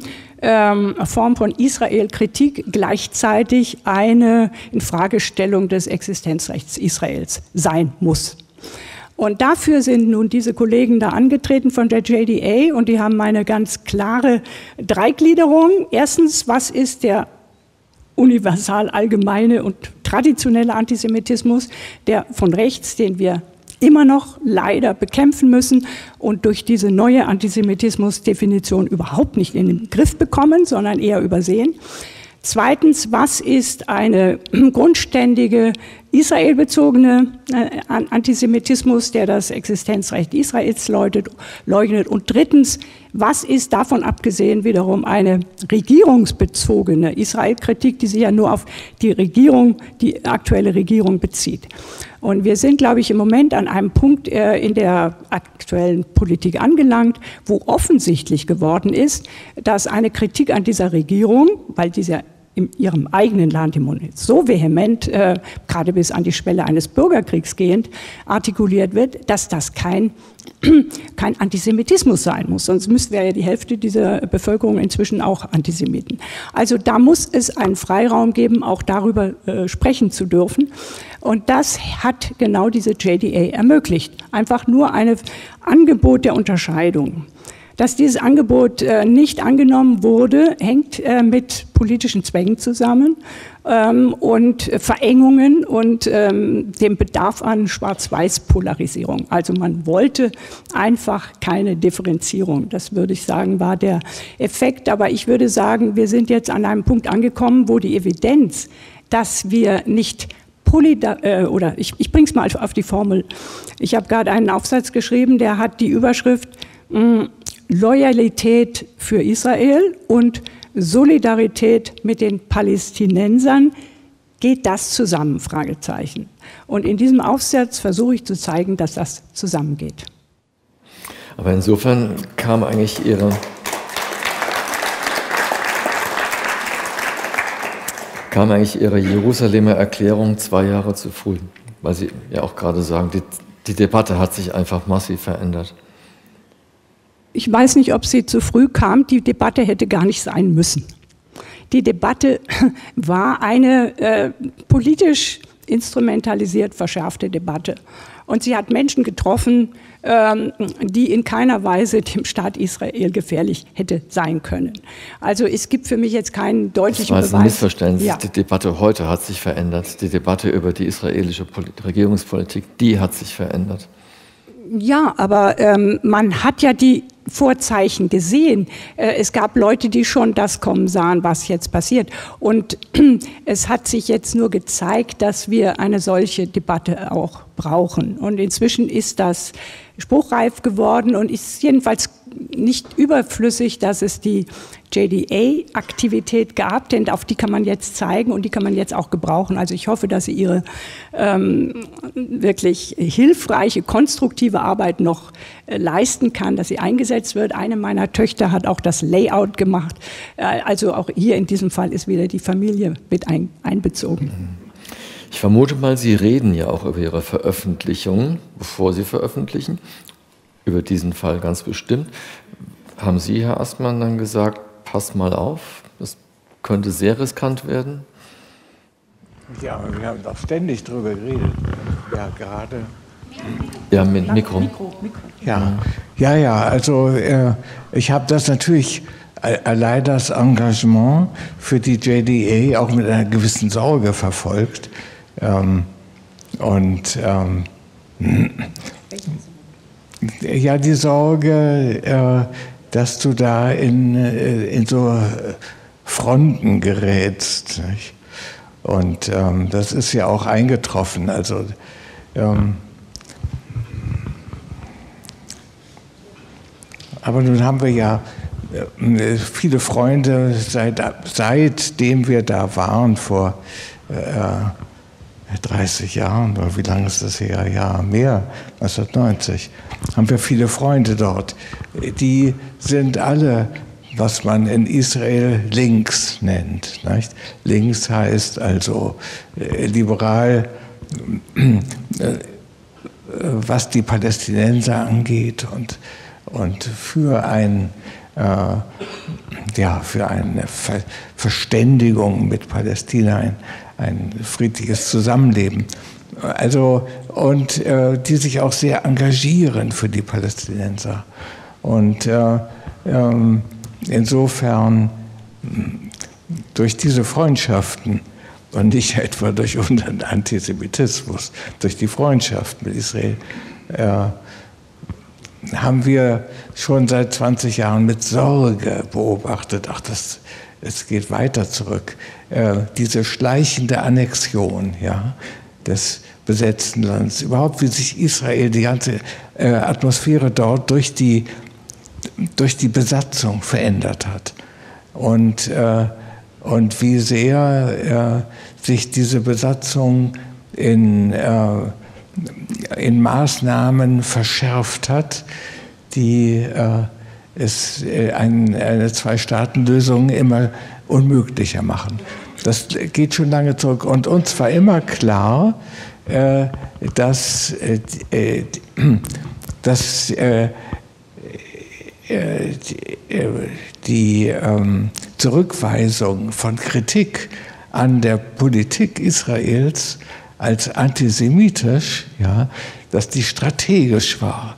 Speaker 2: Form von Israel-Kritik gleichzeitig eine Infragestellung des Existenzrechts Israels sein muss. Und dafür sind nun diese Kollegen da angetreten von der JDA und die haben eine ganz klare Dreigliederung. Erstens, was ist der universal allgemeine und traditionelle Antisemitismus, der von rechts, den wir immer noch leider bekämpfen müssen und durch diese neue Antisemitismusdefinition überhaupt nicht in den Griff bekommen, sondern eher übersehen. Zweitens, was ist eine grundständige israelbezogene Antisemitismus, der das Existenzrecht Israels leugnet? Und drittens, was ist davon abgesehen wiederum eine regierungsbezogene Israelkritik, die sich ja nur auf die Regierung, die aktuelle Regierung bezieht? Und wir sind, glaube ich, im Moment an einem Punkt in der aktuellen Politik angelangt, wo offensichtlich geworden ist, dass eine Kritik an dieser Regierung, weil diese in ihrem eigenen Land im Moment so vehement, gerade bis an die Schwelle eines Bürgerkriegs gehend, artikuliert wird, dass das kein Antisemitismus sein muss. Sonst müssten wir ja die Hälfte dieser Bevölkerung inzwischen auch Antisemiten. Also da muss es einen Freiraum geben, auch darüber sprechen zu dürfen. Und das hat genau diese JDA ermöglicht. Einfach nur ein Angebot der Unterscheidung. Dass dieses Angebot nicht angenommen wurde, hängt mit politischen Zwängen zusammen und Verengungen und dem Bedarf an Schwarz-Weiß-Polarisierung. Also man wollte einfach keine Differenzierung. Das würde ich sagen, war der Effekt. Aber ich würde sagen, wir sind jetzt an einem Punkt angekommen, wo die Evidenz, dass wir nicht oder ich bringe es mal auf die Formel. Ich habe gerade einen Aufsatz geschrieben, der hat die Überschrift Loyalität für Israel und Solidarität mit den Palästinensern. Geht das zusammen? Fragezeichen. Und in diesem Aufsatz versuche ich zu zeigen, dass das zusammengeht.
Speaker 1: Aber insofern kam eigentlich Ihre Jerusalemer Erklärung 2 Jahre zu früh, weil Sie ja auch gerade sagen, die Debatte hat sich einfach massiv verändert.
Speaker 2: Ich weiß nicht, ob sie zu früh kam. Die Debatte hätte gar nicht sein müssen. Die Debatte war eine politisch instrumentalisiert verschärfte Debatte. Und sie hat Menschen getroffen, die in keiner Weise dem Staat Israel gefährlich hätte sein können. Also es gibt für mich jetzt keinen deutlichen Beweis.
Speaker 1: Das war ein Missverständnis.
Speaker 2: Ja.
Speaker 1: Die Debatte heute hat sich verändert. Die Debatte über die israelische Regierungspolitik, die hat sich verändert.
Speaker 2: Ja, aber man hat ja die Vorzeichen gesehen. Es gab Leute, die schon das kommen sahen, was jetzt passiert. Und es hat sich jetzt nur gezeigt, dass wir eine solche Debatte auch brauchen. Und inzwischen ist das spruchreif geworden und ist jedenfalls nicht überflüssig, dass es die JDA-Aktivität gab, denn auf die kann man jetzt zeigen und die kann man jetzt auch gebrauchen. Also ich hoffe, dass sie ihre wirklich hilfreiche, konstruktive Arbeit noch leisten kann, dass sie eingesetzt wird. Eine meiner Töchter hat auch das Layout gemacht. Also auch hier in diesem Fall ist wieder die Familie mit einbezogen.
Speaker 1: Ich vermute mal, Sie reden ja auch über Ihre Veröffentlichungen, bevor Sie veröffentlichen, über diesen Fall ganz bestimmt. Haben Sie, Herr Astmann, dann gesagt, pass mal auf, das könnte sehr riskant werden?
Speaker 3: Ja, wir haben doch ständig drüber geredet. Ja, gerade.
Speaker 1: Ja, mit Mikro.
Speaker 3: Ja, also ich habe das natürlich, allein das Engagement für die JDA auch mit einer gewissen Sorge verfolgt. Ja, die Sorge, dass du da in so Fronten gerätst. Nicht? Und das ist ja auch eingetroffen. Also aber nun haben wir ja viele Freunde, seitdem wir da waren, vor 30 Jahren, oder wie lange ist das her? Ja, mehr, 1990, haben wir viele Freunde dort. Die sind alle, was man in Israel links nennt. Nicht? Links heißt also liberal, was die Palästinenser angeht und für eine Verständigung mit Palästina, ein friedliches Zusammenleben. Also, und die sich auch sehr engagieren für die Palästinenser. Und insofern durch diese Freundschaften und nicht etwa durch unseren Antisemitismus, durch die Freundschaft mit Israel, haben wir schon seit 20 Jahren mit Sorge beobachtet, es geht weiter zurück, diese schleichende Annexion, ja, des besetzten Landes, überhaupt wie sich Israel, die ganze Atmosphäre dort durch die Besatzung verändert hat und wie sehr sich diese Besatzung in Maßnahmen verschärft hat, die eine Zwei-Staaten-Lösung immer unmöglicher machen. Das geht schon lange zurück. Und uns war immer klar, dass die Zurückweisung von Kritik an der Politik Israels als antisemitisch, ja, dass die strategisch war,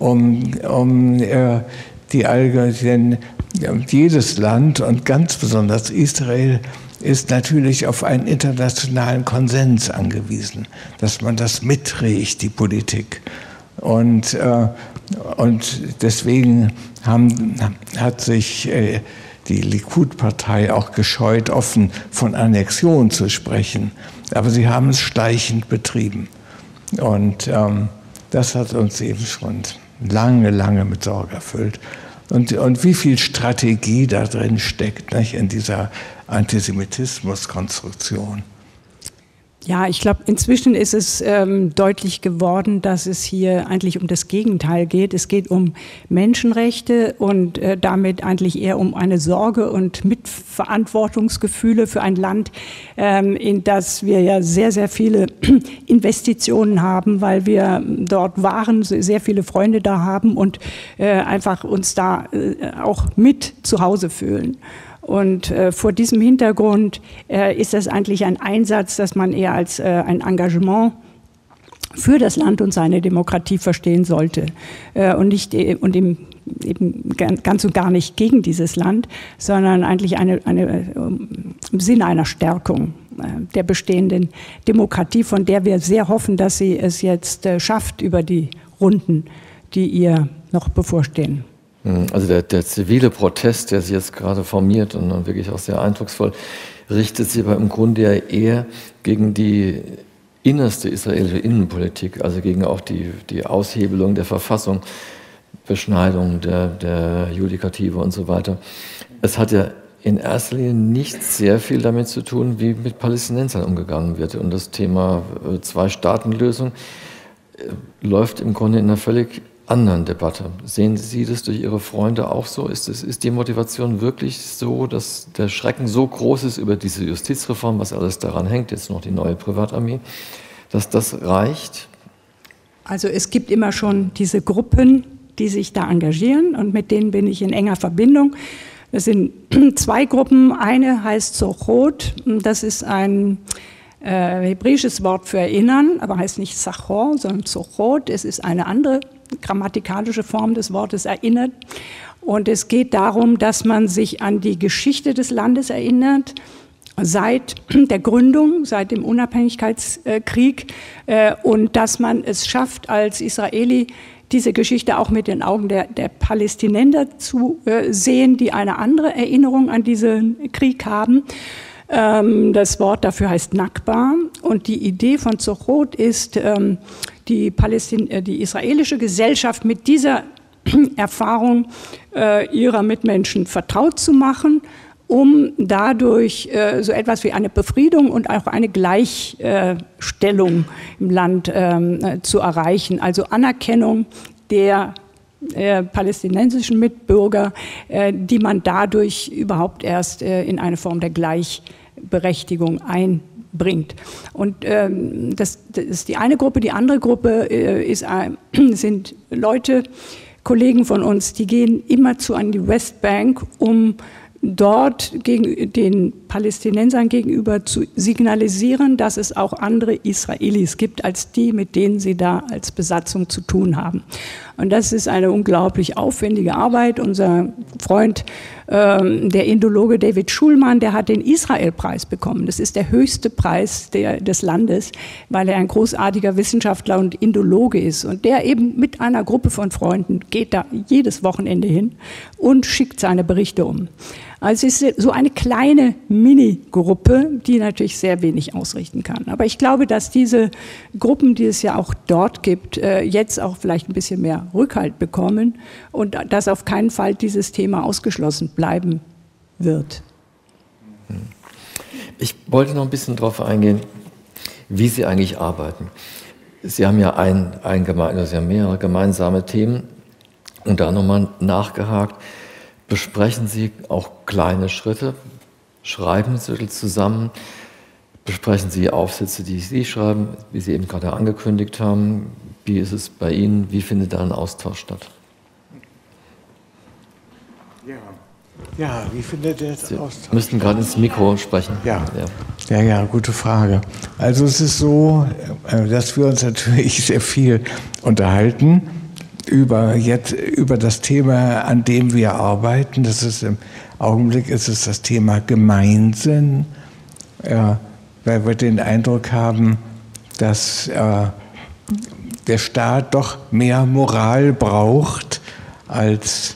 Speaker 3: jedes Land und ganz besonders Israel ist natürlich auf einen internationalen Konsens angewiesen, dass man das mitträgt, die Politik. Und deswegen hat sich die Likud-Partei auch gescheut, offen von Annexion zu sprechen. Aber sie haben es schleichend betrieben. Und das hat uns eben schon lange mit Sorge erfüllt. Und wie viel Strategie da drin steckt, nicht, in dieser Antisemitismus-Konstruktion.
Speaker 2: Ja, ich glaube, inzwischen ist es deutlich geworden, dass es hier eigentlich um das Gegenteil geht. Es geht um Menschenrechte und damit eigentlich eher um eine Sorge und Mitverantwortungsgefühle für ein Land, in das wir ja sehr, sehr viele Investitionen haben, weil wir dort waren, sehr viele Freunde da haben und einfach uns da auch mit zu Hause fühlen. Und vor diesem Hintergrund ist das eigentlich ein Einsatz, das man eher als ein Engagement für das Land und seine Demokratie verstehen sollte und eben ganz und gar nicht gegen dieses Land, sondern eigentlich im Sinne einer Stärkung der bestehenden Demokratie, von der wir sehr hoffen, dass sie es jetzt schafft über die Runden, die ihr noch bevorstehen.
Speaker 1: Also der zivile Protest, der sich jetzt gerade formiert und dann wirklich auch sehr eindrucksvoll, richtet sich aber im Grunde ja eher gegen die innerste israelische Innenpolitik, also gegen auch die Aushebelung der Verfassung, Beschneidung der Judikative und so weiter. Es hat ja in erster Linie nicht sehr viel damit zu tun, wie mit Palästinensern umgegangen wird. Und das Thema Zwei-Staaten-Lösung läuft im Grunde in einer völlig anderen Debatte. Sehen Sie das durch Ihre Freunde auch so? Ist die Motivation wirklich so, dass der Schrecken so groß ist über diese Justizreform, was alles daran hängt, jetzt noch die neue Privatarmee, dass das reicht?
Speaker 2: Also es gibt immer schon diese Gruppen, die sich da engagieren und mit denen bin ich in enger Verbindung. Das sind zwei Gruppen. Eine heißt Zochot, das ist ein hebräisches Wort für erinnern, aber heißt nicht Zachor, sondern Zochot. Es ist eine andere grammatikalische Form des Wortes erinnert. Und es geht darum, dass man sich an die Geschichte des Landes erinnert, seit der Gründung, seit dem Unabhängigkeitskrieg, und dass man es schafft, als Israeli diese Geschichte auch mit den Augen der Palästinenser zu sehen, die eine andere Erinnerung an diesen Krieg haben. Das Wort dafür heißt Nakba. Und die Idee von Zochot ist, die israelische Gesellschaft mit dieser Erfahrung ihrer Mitmenschen vertraut zu machen, um dadurch so etwas wie eine Befriedung und auch eine Gleichstellung im Land zu erreichen. Also Anerkennung der palästinensischen Mitbürger, die man dadurch überhaupt erst in eine Form der Gleichberechtigung einbringt. Und das ist die eine Gruppe. Die andere Gruppe sind Leute, Kollegen von uns, die gehen immerzu an die Westbank, um dort den Palästinensern gegenüber zu signalisieren, dass es auch andere Israelis gibt, als die, mit denen sie da als Besatzung zu tun haben. Und das ist eine unglaublich aufwendige Arbeit. Unser Freund, der Indologe David Schulman, der hat den Israel-Preis bekommen. Das ist der höchste Preis des Landes, weil er ein großartiger Wissenschaftler und Indologe ist. Und der eben mit einer Gruppe von Freunden geht da jedes Wochenende hin und schickt seine Berichte um. Also es ist so eine kleine Mini-Gruppe, die natürlich sehr wenig ausrichten kann. Aber ich glaube, dass diese Gruppen, die es ja auch dort gibt, jetzt auch vielleicht ein bisschen mehr Rückhalt bekommen und dass auf keinen Fall dieses Thema ausgeschlossen bleiben wird.
Speaker 1: Ich wollte noch ein bisschen darauf eingehen, wie Sie eigentlich arbeiten. Sie haben ja Sie haben mehrere gemeinsame Themen und da nochmal nachgehakt. Besprechen Sie auch kleine Schritte? Schreiben Sie zusammen? Besprechen Sie Aufsätze, die Sie schreiben, wie Sie eben gerade angekündigt haben? Wie ist es bei Ihnen? Wie findet da ein Austausch statt?
Speaker 3: Ja, wie findet der Austausch?
Speaker 1: Sie müssten gerade ins Mikro sprechen.
Speaker 3: Ja, gute Frage. Also es ist so, dass wir uns natürlich sehr viel unterhalten über das Thema, an dem wir arbeiten. Das ist im Augenblick ist es das Thema Gemeinsinn, weil wir den Eindruck haben, dass der Staat doch mehr Moral braucht, als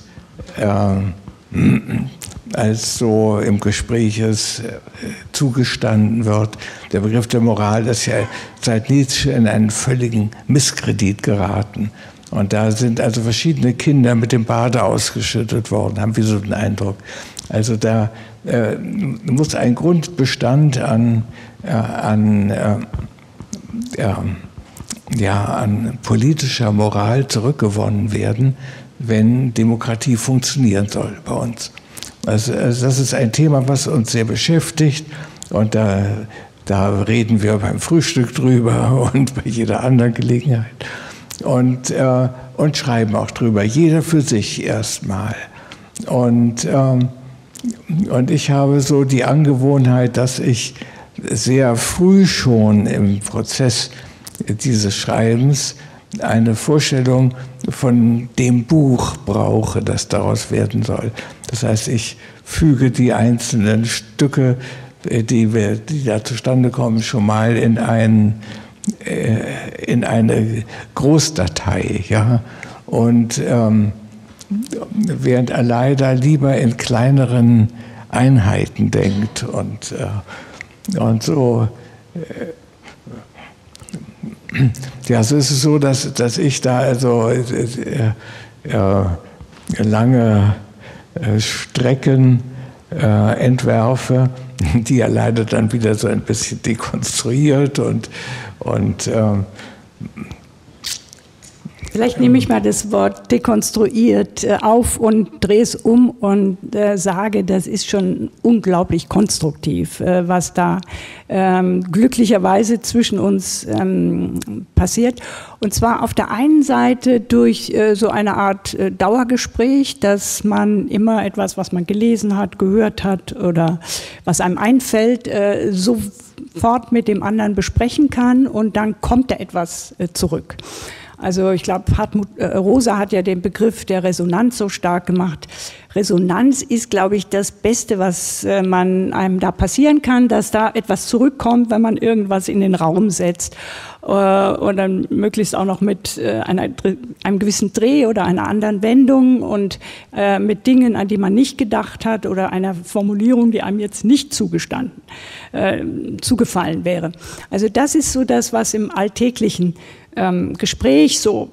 Speaker 3: so im Gespräch zugestanden wird. Der Begriff der Moral ist ja seit Nietzsche in einen völligen Misskredit geraten. Und da sind also verschiedene Kinder mit dem Bade ausgeschüttet worden, haben wir so den Eindruck. Also da muss ein Grundbestand an politischer Moral zurückgewonnen werden, wenn Demokratie funktionieren soll bei uns. Also das ist ein Thema, was uns sehr beschäftigt, und da reden wir beim Frühstück drüber und bei jeder anderen Gelegenheit. Und schreiben auch drüber, jeder für sich erstmal. Und ich habe so die Angewohnheit, dass ich sehr früh schon im Prozess dieses Schreibens eine Vorstellung von dem Buch brauche, das daraus werden soll. Das heißt, ich füge die einzelnen Stücke, die da zustande kommen, schon mal in eine Großdatei, ja, und während er leider lieber in kleineren Einheiten denkt und so. Ja, so ist es so, dass ich da also lange Strecken entwerfe, die er leider dann wieder so ein bisschen dekonstruiert und
Speaker 2: Vielleicht nehme ich mal das Wort dekonstruiert auf und drehe es um und sage, das ist schon unglaublich konstruktiv, was da glücklicherweise zwischen uns passiert. Und zwar auf der einen Seite durch so eine Art Dauergespräch, dass man immer etwas, was man gelesen hat, gehört hat oder was einem einfällt, sofort mit dem anderen besprechen kann und dann kommt da etwas zurück. Also ich glaube, Rosa hat ja den Begriff der Resonanz so stark gemacht. Resonanz ist, glaube ich, das Beste, was einem da passieren kann, dass da etwas zurückkommt, wenn man irgendwas in den Raum setzt. Und dann möglichst auch noch mit einem gewissen Dreh oder einer anderen Wendung und mit Dingen, an die man nicht gedacht hat oder einer Formulierung, die einem jetzt nicht zugefallen wäre. Also das ist so das, was im alltäglichen Gespräch so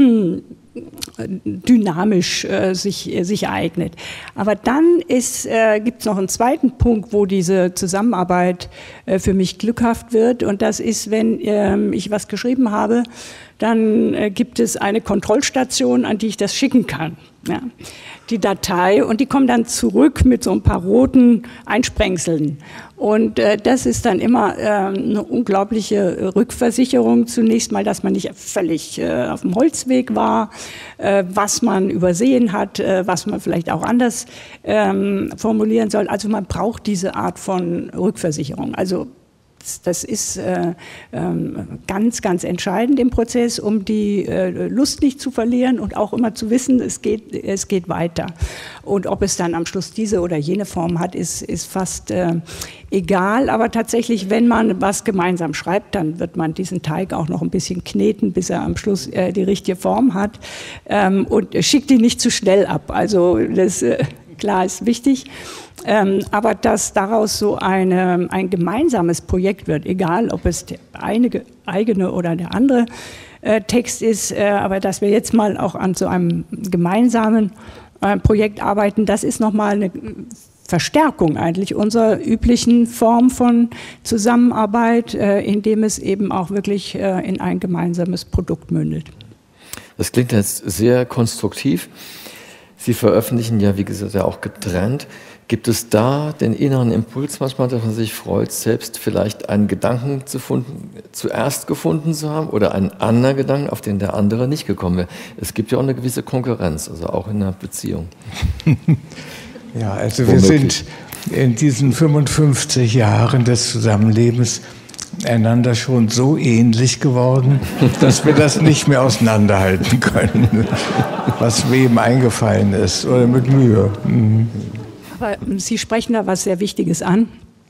Speaker 2: dynamisch sich ereignet. Aber dann gibt es noch einen zweiten Punkt, wo diese Zusammenarbeit für mich glückhaft wird. Und das ist, wenn ich was geschrieben habe, dann gibt es eine Kontrollstation, an die ich das schicken kann. Ja. Die Datei, und die kommen dann zurück mit so ein paar roten Einsprengseln. Und das ist dann immer eine unglaubliche Rückversicherung. Zunächst mal, dass man nicht völlig auf dem Holzweg war, was man übersehen hat, was man vielleicht auch anders formulieren soll. Also man braucht diese Art von Rückversicherung. Also das ist ganz, ganz entscheidend im Prozess, um die Lust nicht zu verlieren und auch immer zu wissen, es geht weiter. Und ob es dann am Schluss diese oder jene Form hat, ist fast egal. Aber tatsächlich, wenn man was gemeinsam schreibt, dann wird man diesen Teig auch noch ein bisschen kneten, bis er am Schluss die richtige Form hat. Und schickt ihn nicht zu schnell ab. Also das klar ist wichtig. Aber dass daraus so ein gemeinsames Projekt wird, egal ob es der eigene oder der andere Text ist, aber dass wir jetzt mal auch an so einem gemeinsamen Projekt arbeiten, das ist nochmal eine Verstärkung eigentlich unserer üblichen Form von Zusammenarbeit, indem es eben auch wirklich in ein gemeinsames Produkt mündet.
Speaker 1: Das klingt jetzt sehr konstruktiv. Sie veröffentlichen ja, wie gesagt, ja auch getrennt. Gibt es da den inneren Impuls manchmal, dass man sich freut, selbst vielleicht einen Gedanken zuerst gefunden zu haben oder einen anderen Gedanken, auf den der andere nicht gekommen wäre? Es gibt ja auch eine gewisse Konkurrenz, also auch in einer Beziehung.
Speaker 3: Ja, also wir sind in diesen 55 Jahren des Zusammenlebens einander schon so ähnlich geworden, dass wir das nicht mehr auseinanderhalten können, was wem eingefallen ist oder mit Mühe.
Speaker 2: Aber Sie sprechen da was sehr Wichtiges an,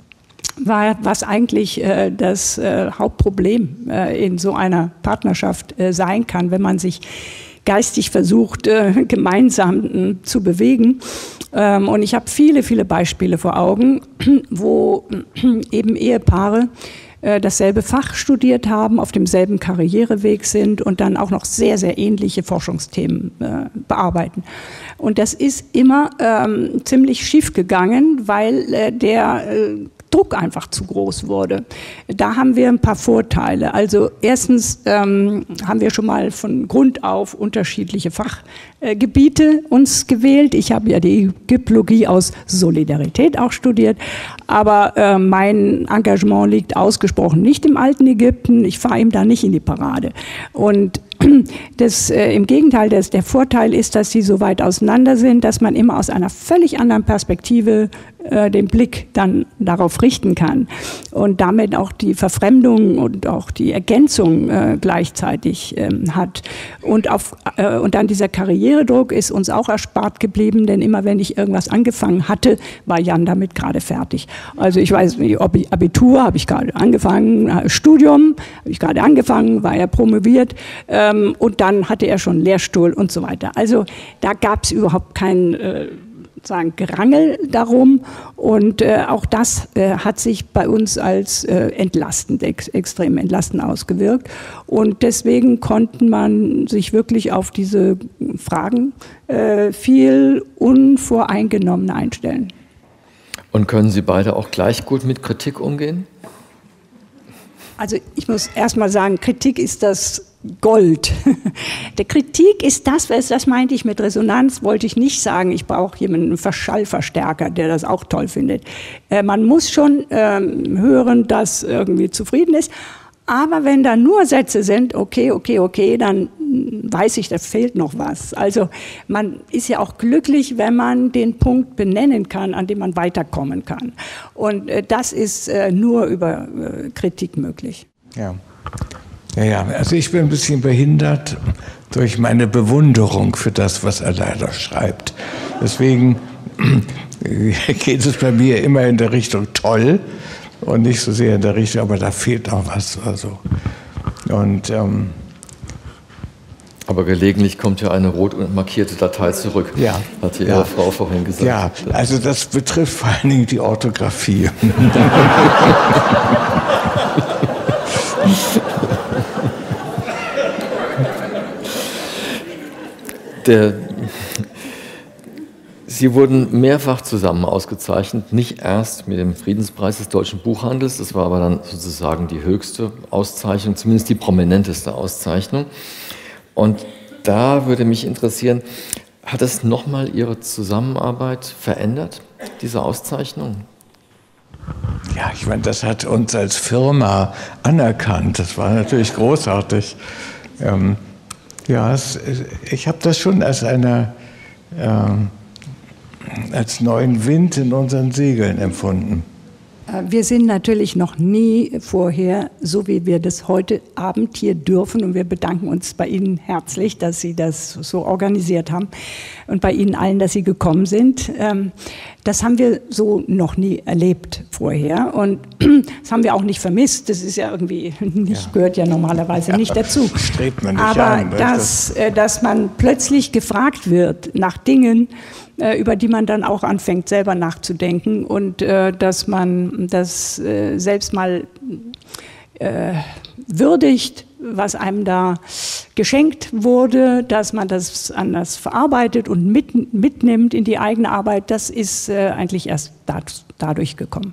Speaker 2: was eigentlich das Hauptproblem in so einer Partnerschaft sein kann, wenn man sich geistig versucht, gemeinsam zu bewegen. Und ich habe viele, viele Beispiele vor Augen, wo eben Ehepaare dasselbe Fach studiert haben, auf demselben Karriereweg sind und dann auch noch sehr, sehr ähnliche Forschungsthemen bearbeiten. Und das ist immer ziemlich schief gegangen, weil der Druck einfach zu groß wurde. Da haben wir ein paar Vorteile. Also erstens haben wir schon mal von Grund auf unterschiedliche Fachgebiete uns gewählt. Ich habe ja die Ägyptologie aus Solidarität auch studiert, aber mein Engagement liegt ausgesprochen nicht im alten Ägypten. Ich fahre ihm da nicht in die Parade. Und im Gegenteil, der Vorteil ist, dass sie so weit auseinander sind, dass man immer aus einer völlig anderen Perspektive den Blick dann darauf richten kann und damit auch die Verfremdung und auch die Ergänzung gleichzeitig hat. Und dann dieser Karrieredruck ist uns auch erspart geblieben, denn immer wenn ich irgendwas angefangen hatte, war Jan damit gerade fertig. Also ich weiß nicht, Abitur habe ich gerade angefangen, Studium habe ich gerade angefangen, war er promoviert und dann hatte er schon Lehrstuhl und so weiter. Also da gab es überhaupt kein Gerangel darum und auch das hat sich bei uns als entlastend, extrem entlastend ausgewirkt und deswegen konnte man sich wirklich auf diese Fragen viel unvoreingenommen einstellen.
Speaker 1: Und können Sie beide auch gleich gut mit Kritik umgehen?
Speaker 2: Also ich muss erst mal sagen, Kritik ist das Gold. Der Kritik ist das meinte ich mit Resonanz, wollte ich nicht sagen, ich brauche jemanden, einen Verschallverstärker, der das auch toll findet. Man muss schon hören, dass irgendwie zufrieden ist, aber wenn da nur Sätze sind, okay, dann weiß ich, da fehlt noch was. Also man ist ja auch glücklich, wenn man den Punkt benennen kann, an dem man weiterkommen kann. Und das ist nur über Kritik möglich.
Speaker 3: Ja. Also ich bin ein bisschen behindert durch meine Bewunderung für das, was er leider schreibt. Deswegen geht es bei mir immer in der Richtung toll und nicht so sehr in der Richtung, aber da fehlt noch was. Also. Und,
Speaker 1: aber gelegentlich kommt ja eine rot markierte Datei zurück, hat Ihre Frau vorhin gesagt.
Speaker 3: Ja, also das betrifft vor allen Dingen die Orthographie.
Speaker 1: Sie wurden mehrfach zusammen ausgezeichnet, nicht erst mit dem Friedenspreis des deutschen Buchhandels, das war aber dann sozusagen die höchste Auszeichnung, zumindest die prominenteste Auszeichnung. Und da würde mich interessieren, hat es nochmal Ihre Zusammenarbeit verändert, diese Auszeichnung?
Speaker 3: Ja, ich meine, das hat uns als Firma anerkannt, das war natürlich großartig. Ich habe das schon als als neuen Wind in unseren Segeln empfunden.
Speaker 2: Wir sind natürlich noch nie vorher, so wie wir das heute Abend hier dürfen, und wir bedanken uns bei Ihnen herzlich, dass Sie das so organisiert haben und bei Ihnen allen, dass Sie gekommen sind. Das haben wir so noch nie erlebt vorher und das haben wir auch nicht vermisst. Das ist ja irgendwie gehört ja normalerweise nicht dazu.
Speaker 3: Strebt man nicht
Speaker 2: Aber
Speaker 3: an,
Speaker 2: dass man plötzlich gefragt wird nach Dingen, über die man dann auch anfängt, selber nachzudenken und dass man das selbst mal würdigt, was einem da geschenkt wurde, dass man das anders verarbeitet und mitnimmt in die eigene Arbeit, das ist eigentlich erst dadurch gekommen.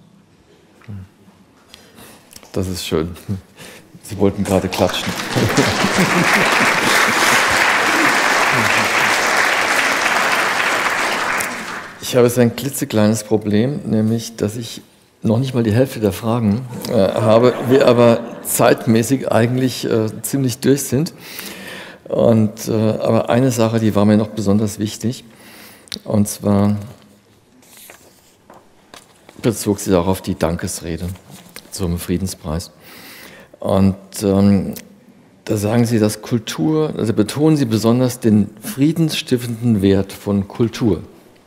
Speaker 1: Das ist schön. Sie wollten gerade klatschen. Ich habe jetzt ein klitzekleines Problem, nämlich, dass ich noch nicht mal die Hälfte der Fragen habe, wir aber zeitmäßig eigentlich ziemlich durch sind. Aber eine Sache, die war mir noch besonders wichtig, und zwar bezog sie auch auf die Dankesrede zum Friedenspreis. Und da sagen Sie, dass Kultur, also betonen Sie besonders den friedensstiftenden Wert von Kultur.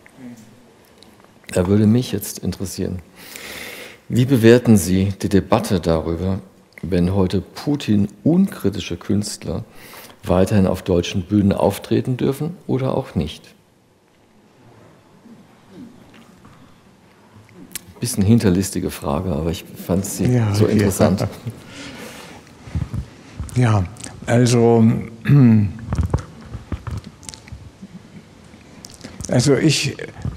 Speaker 1: Da würde mich jetzt interessieren, wie bewerten Sie die Debatte darüber, wenn heute Putin unkritische Künstler weiterhin auf deutschen Bühnen auftreten dürfen oder auch nicht? Bisschen hinterlistige Frage, aber ich fand sie so interessant.
Speaker 3: Ja, also ich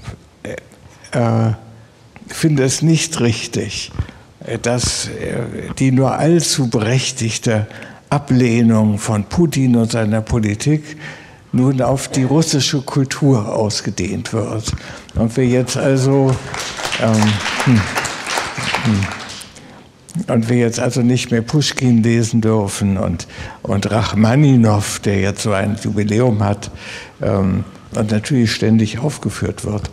Speaker 3: finde es nicht richtig, dass die nur allzu berechtigte Ablehnung von Putin und seiner Politik nun auf die russische Kultur ausgedehnt wird. Und wir jetzt also nicht mehr Puschkin lesen dürfen und Rachmaninow, der jetzt so ein Jubiläum hat und natürlich ständig aufgeführt wird.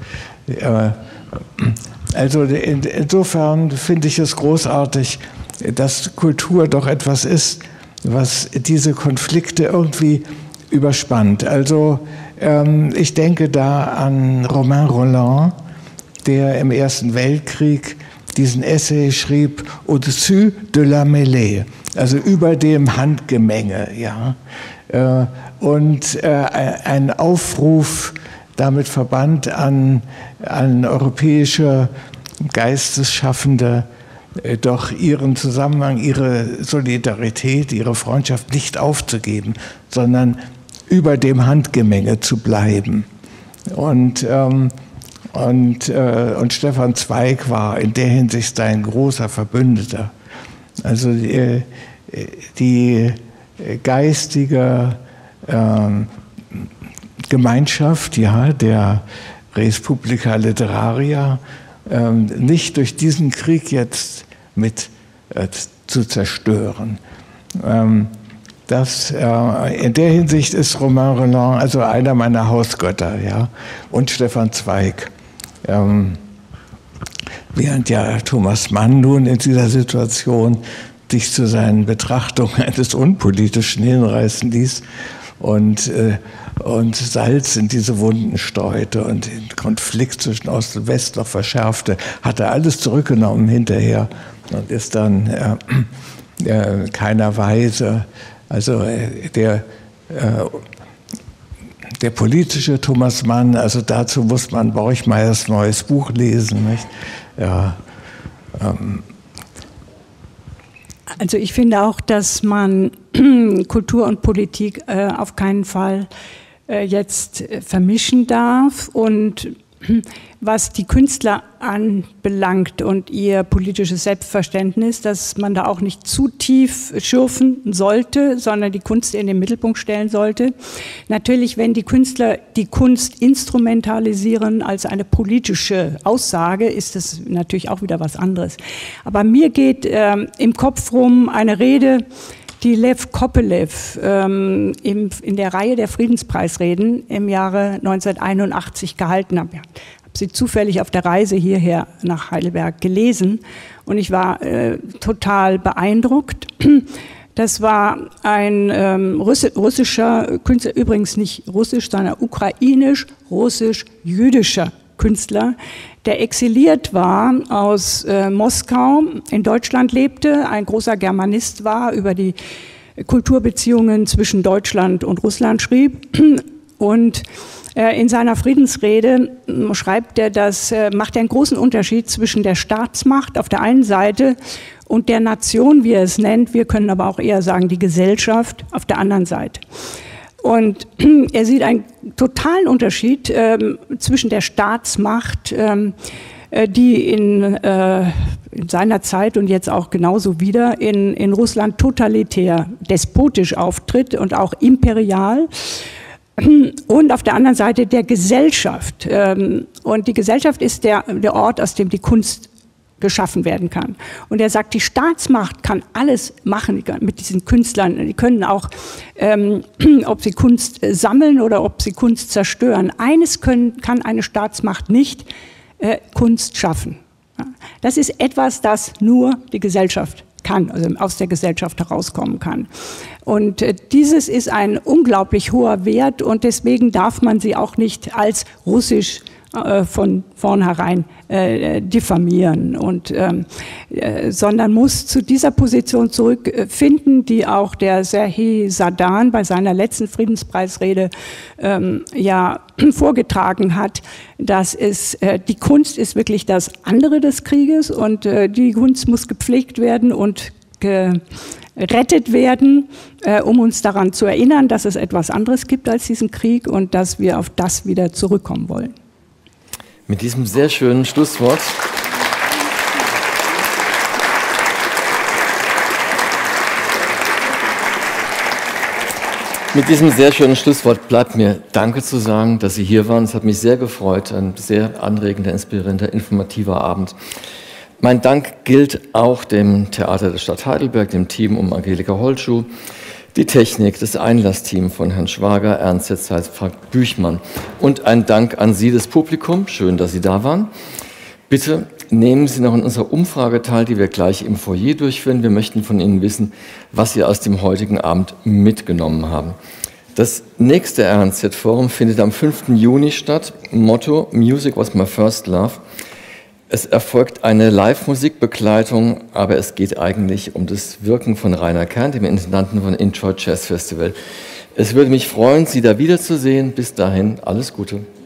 Speaker 3: Also insofern finde ich es großartig, dass Kultur doch etwas ist, was diese Konflikte irgendwie überspannt. Also ich denke da an Romain Rolland, der im Ersten Weltkrieg diesen Essay schrieb, Au-dessus de la mêlée, also über dem Handgemenge, ja, und ein Aufruf damit verband an europäische Geistesschaffende, doch ihren Zusammenhang, ihre Solidarität, ihre Freundschaft nicht aufzugeben, sondern über dem Handgemenge zu bleiben. Und Stefan Zweig war in der Hinsicht ein großer Verbündeter. Also die geistige Gemeinschaft, ja, der Res Publica Literaria, nicht durch diesen Krieg jetzt mit zu zerstören. In der Hinsicht ist Romain Rolland also einer meiner Hausgötter, ja, und Stefan Zweig. Während ja Thomas Mann nun in dieser Situation sich zu seinen Betrachtungen eines Unpolitischen hinreißen ließ und Salz in diese Wunden streute und den Konflikt zwischen Ost und West noch verschärfte, hat er alles zurückgenommen hinterher und ist dann keiner Weise, also der politische Thomas Mann, also dazu muss man Borchmeyers neues Buch lesen, nicht? Ja,
Speaker 2: Also ich finde auch, dass man Kultur und Politik auf keinen Fall jetzt vermischen darf. Und was die Künstler anbelangt und ihr politisches Selbstverständnis, dass man da auch nicht zu tief schürfen sollte, sondern die Kunst in den Mittelpunkt stellen sollte. Natürlich, wenn die Künstler die Kunst instrumentalisieren als eine politische Aussage, ist das natürlich auch wieder was anderes. Aber mir geht im Kopf rum eine Rede, die Lev Kopelev in der Reihe der Friedenspreisreden im Jahre 1981 gehalten hat. Ich habe sie zufällig auf der Reise hierher nach Heidelberg gelesen und ich war total beeindruckt. Das war ein russischer Künstler, übrigens nicht russisch, sondern ukrainisch-russisch-jüdischer Künstler, der exiliert war aus Moskau, in Deutschland lebte, ein großer Germanist war, über die Kulturbeziehungen zwischen Deutschland und Russland schrieb. Und in seiner Friedensrede schreibt er, macht er einen großen Unterschied zwischen der Staatsmacht auf der einen Seite und der Nation, wie er es nennt, wir können aber auch eher sagen die Gesellschaft auf der anderen Seite. Und er sieht einen totalen Unterschied zwischen der Staatsmacht, die in seiner Zeit und jetzt auch genauso wieder in Russland totalitär, despotisch auftritt und auch imperial. Und auf der anderen Seite der Gesellschaft. Und die Gesellschaft ist der Ort, aus dem die Kunst geschaffen werden kann. Und er sagt, die Staatsmacht kann alles machen mit diesen Künstlern. Die können auch, ob sie Kunst sammeln oder ob sie Kunst zerstören. Eines kann eine Staatsmacht nicht, Kunst schaffen. Das ist etwas, das nur die Gesellschaft kann, also aus der Gesellschaft herauskommen kann. Und dieses ist ein unglaublich hoher Wert und deswegen darf man sie auch nicht als russisch von vornherein diffamieren, sondern muss zu dieser Position zurückfinden, die auch der Serhii Sadan bei seiner letzten Friedenspreisrede vorgetragen hat, dass die Kunst ist wirklich das andere des Krieges und die Kunst muss gepflegt werden und gerettet werden, um uns daran zu erinnern, dass es etwas anderes gibt als diesen Krieg und dass wir auf das wieder zurückkommen wollen.
Speaker 1: Mit diesem sehr schönen Schlusswort bleibt mir Danke zu sagen, dass Sie hier waren. Es hat mich sehr gefreut. Ein sehr anregender, inspirierender, informativer Abend. Mein Dank gilt auch dem Theater der Stadt Heidelberg, dem Team um Angelika Holtschuh, die Technik, das Einlassteam von Herrn Schwager, Ernst Setzheit, Frank Büchmann. Und ein Dank an Sie, das Publikum. Schön, dass Sie da waren. Bitte nehmen Sie noch an unserer Umfrage teil, die wir gleich im Foyer durchführen. Wir möchten von Ihnen wissen, was Sie aus dem heutigen Abend mitgenommen haben. Das nächste RNZ-Forum findet am 5. Juni statt. Motto: Music was my first love. Es erfolgt eine Live-Musikbegleitung, aber es geht eigentlich um das Wirken von Rainer Kern, dem Intendanten von Introit Jazz Festival. Es würde mich freuen, Sie da wiederzusehen. Bis dahin, alles Gute.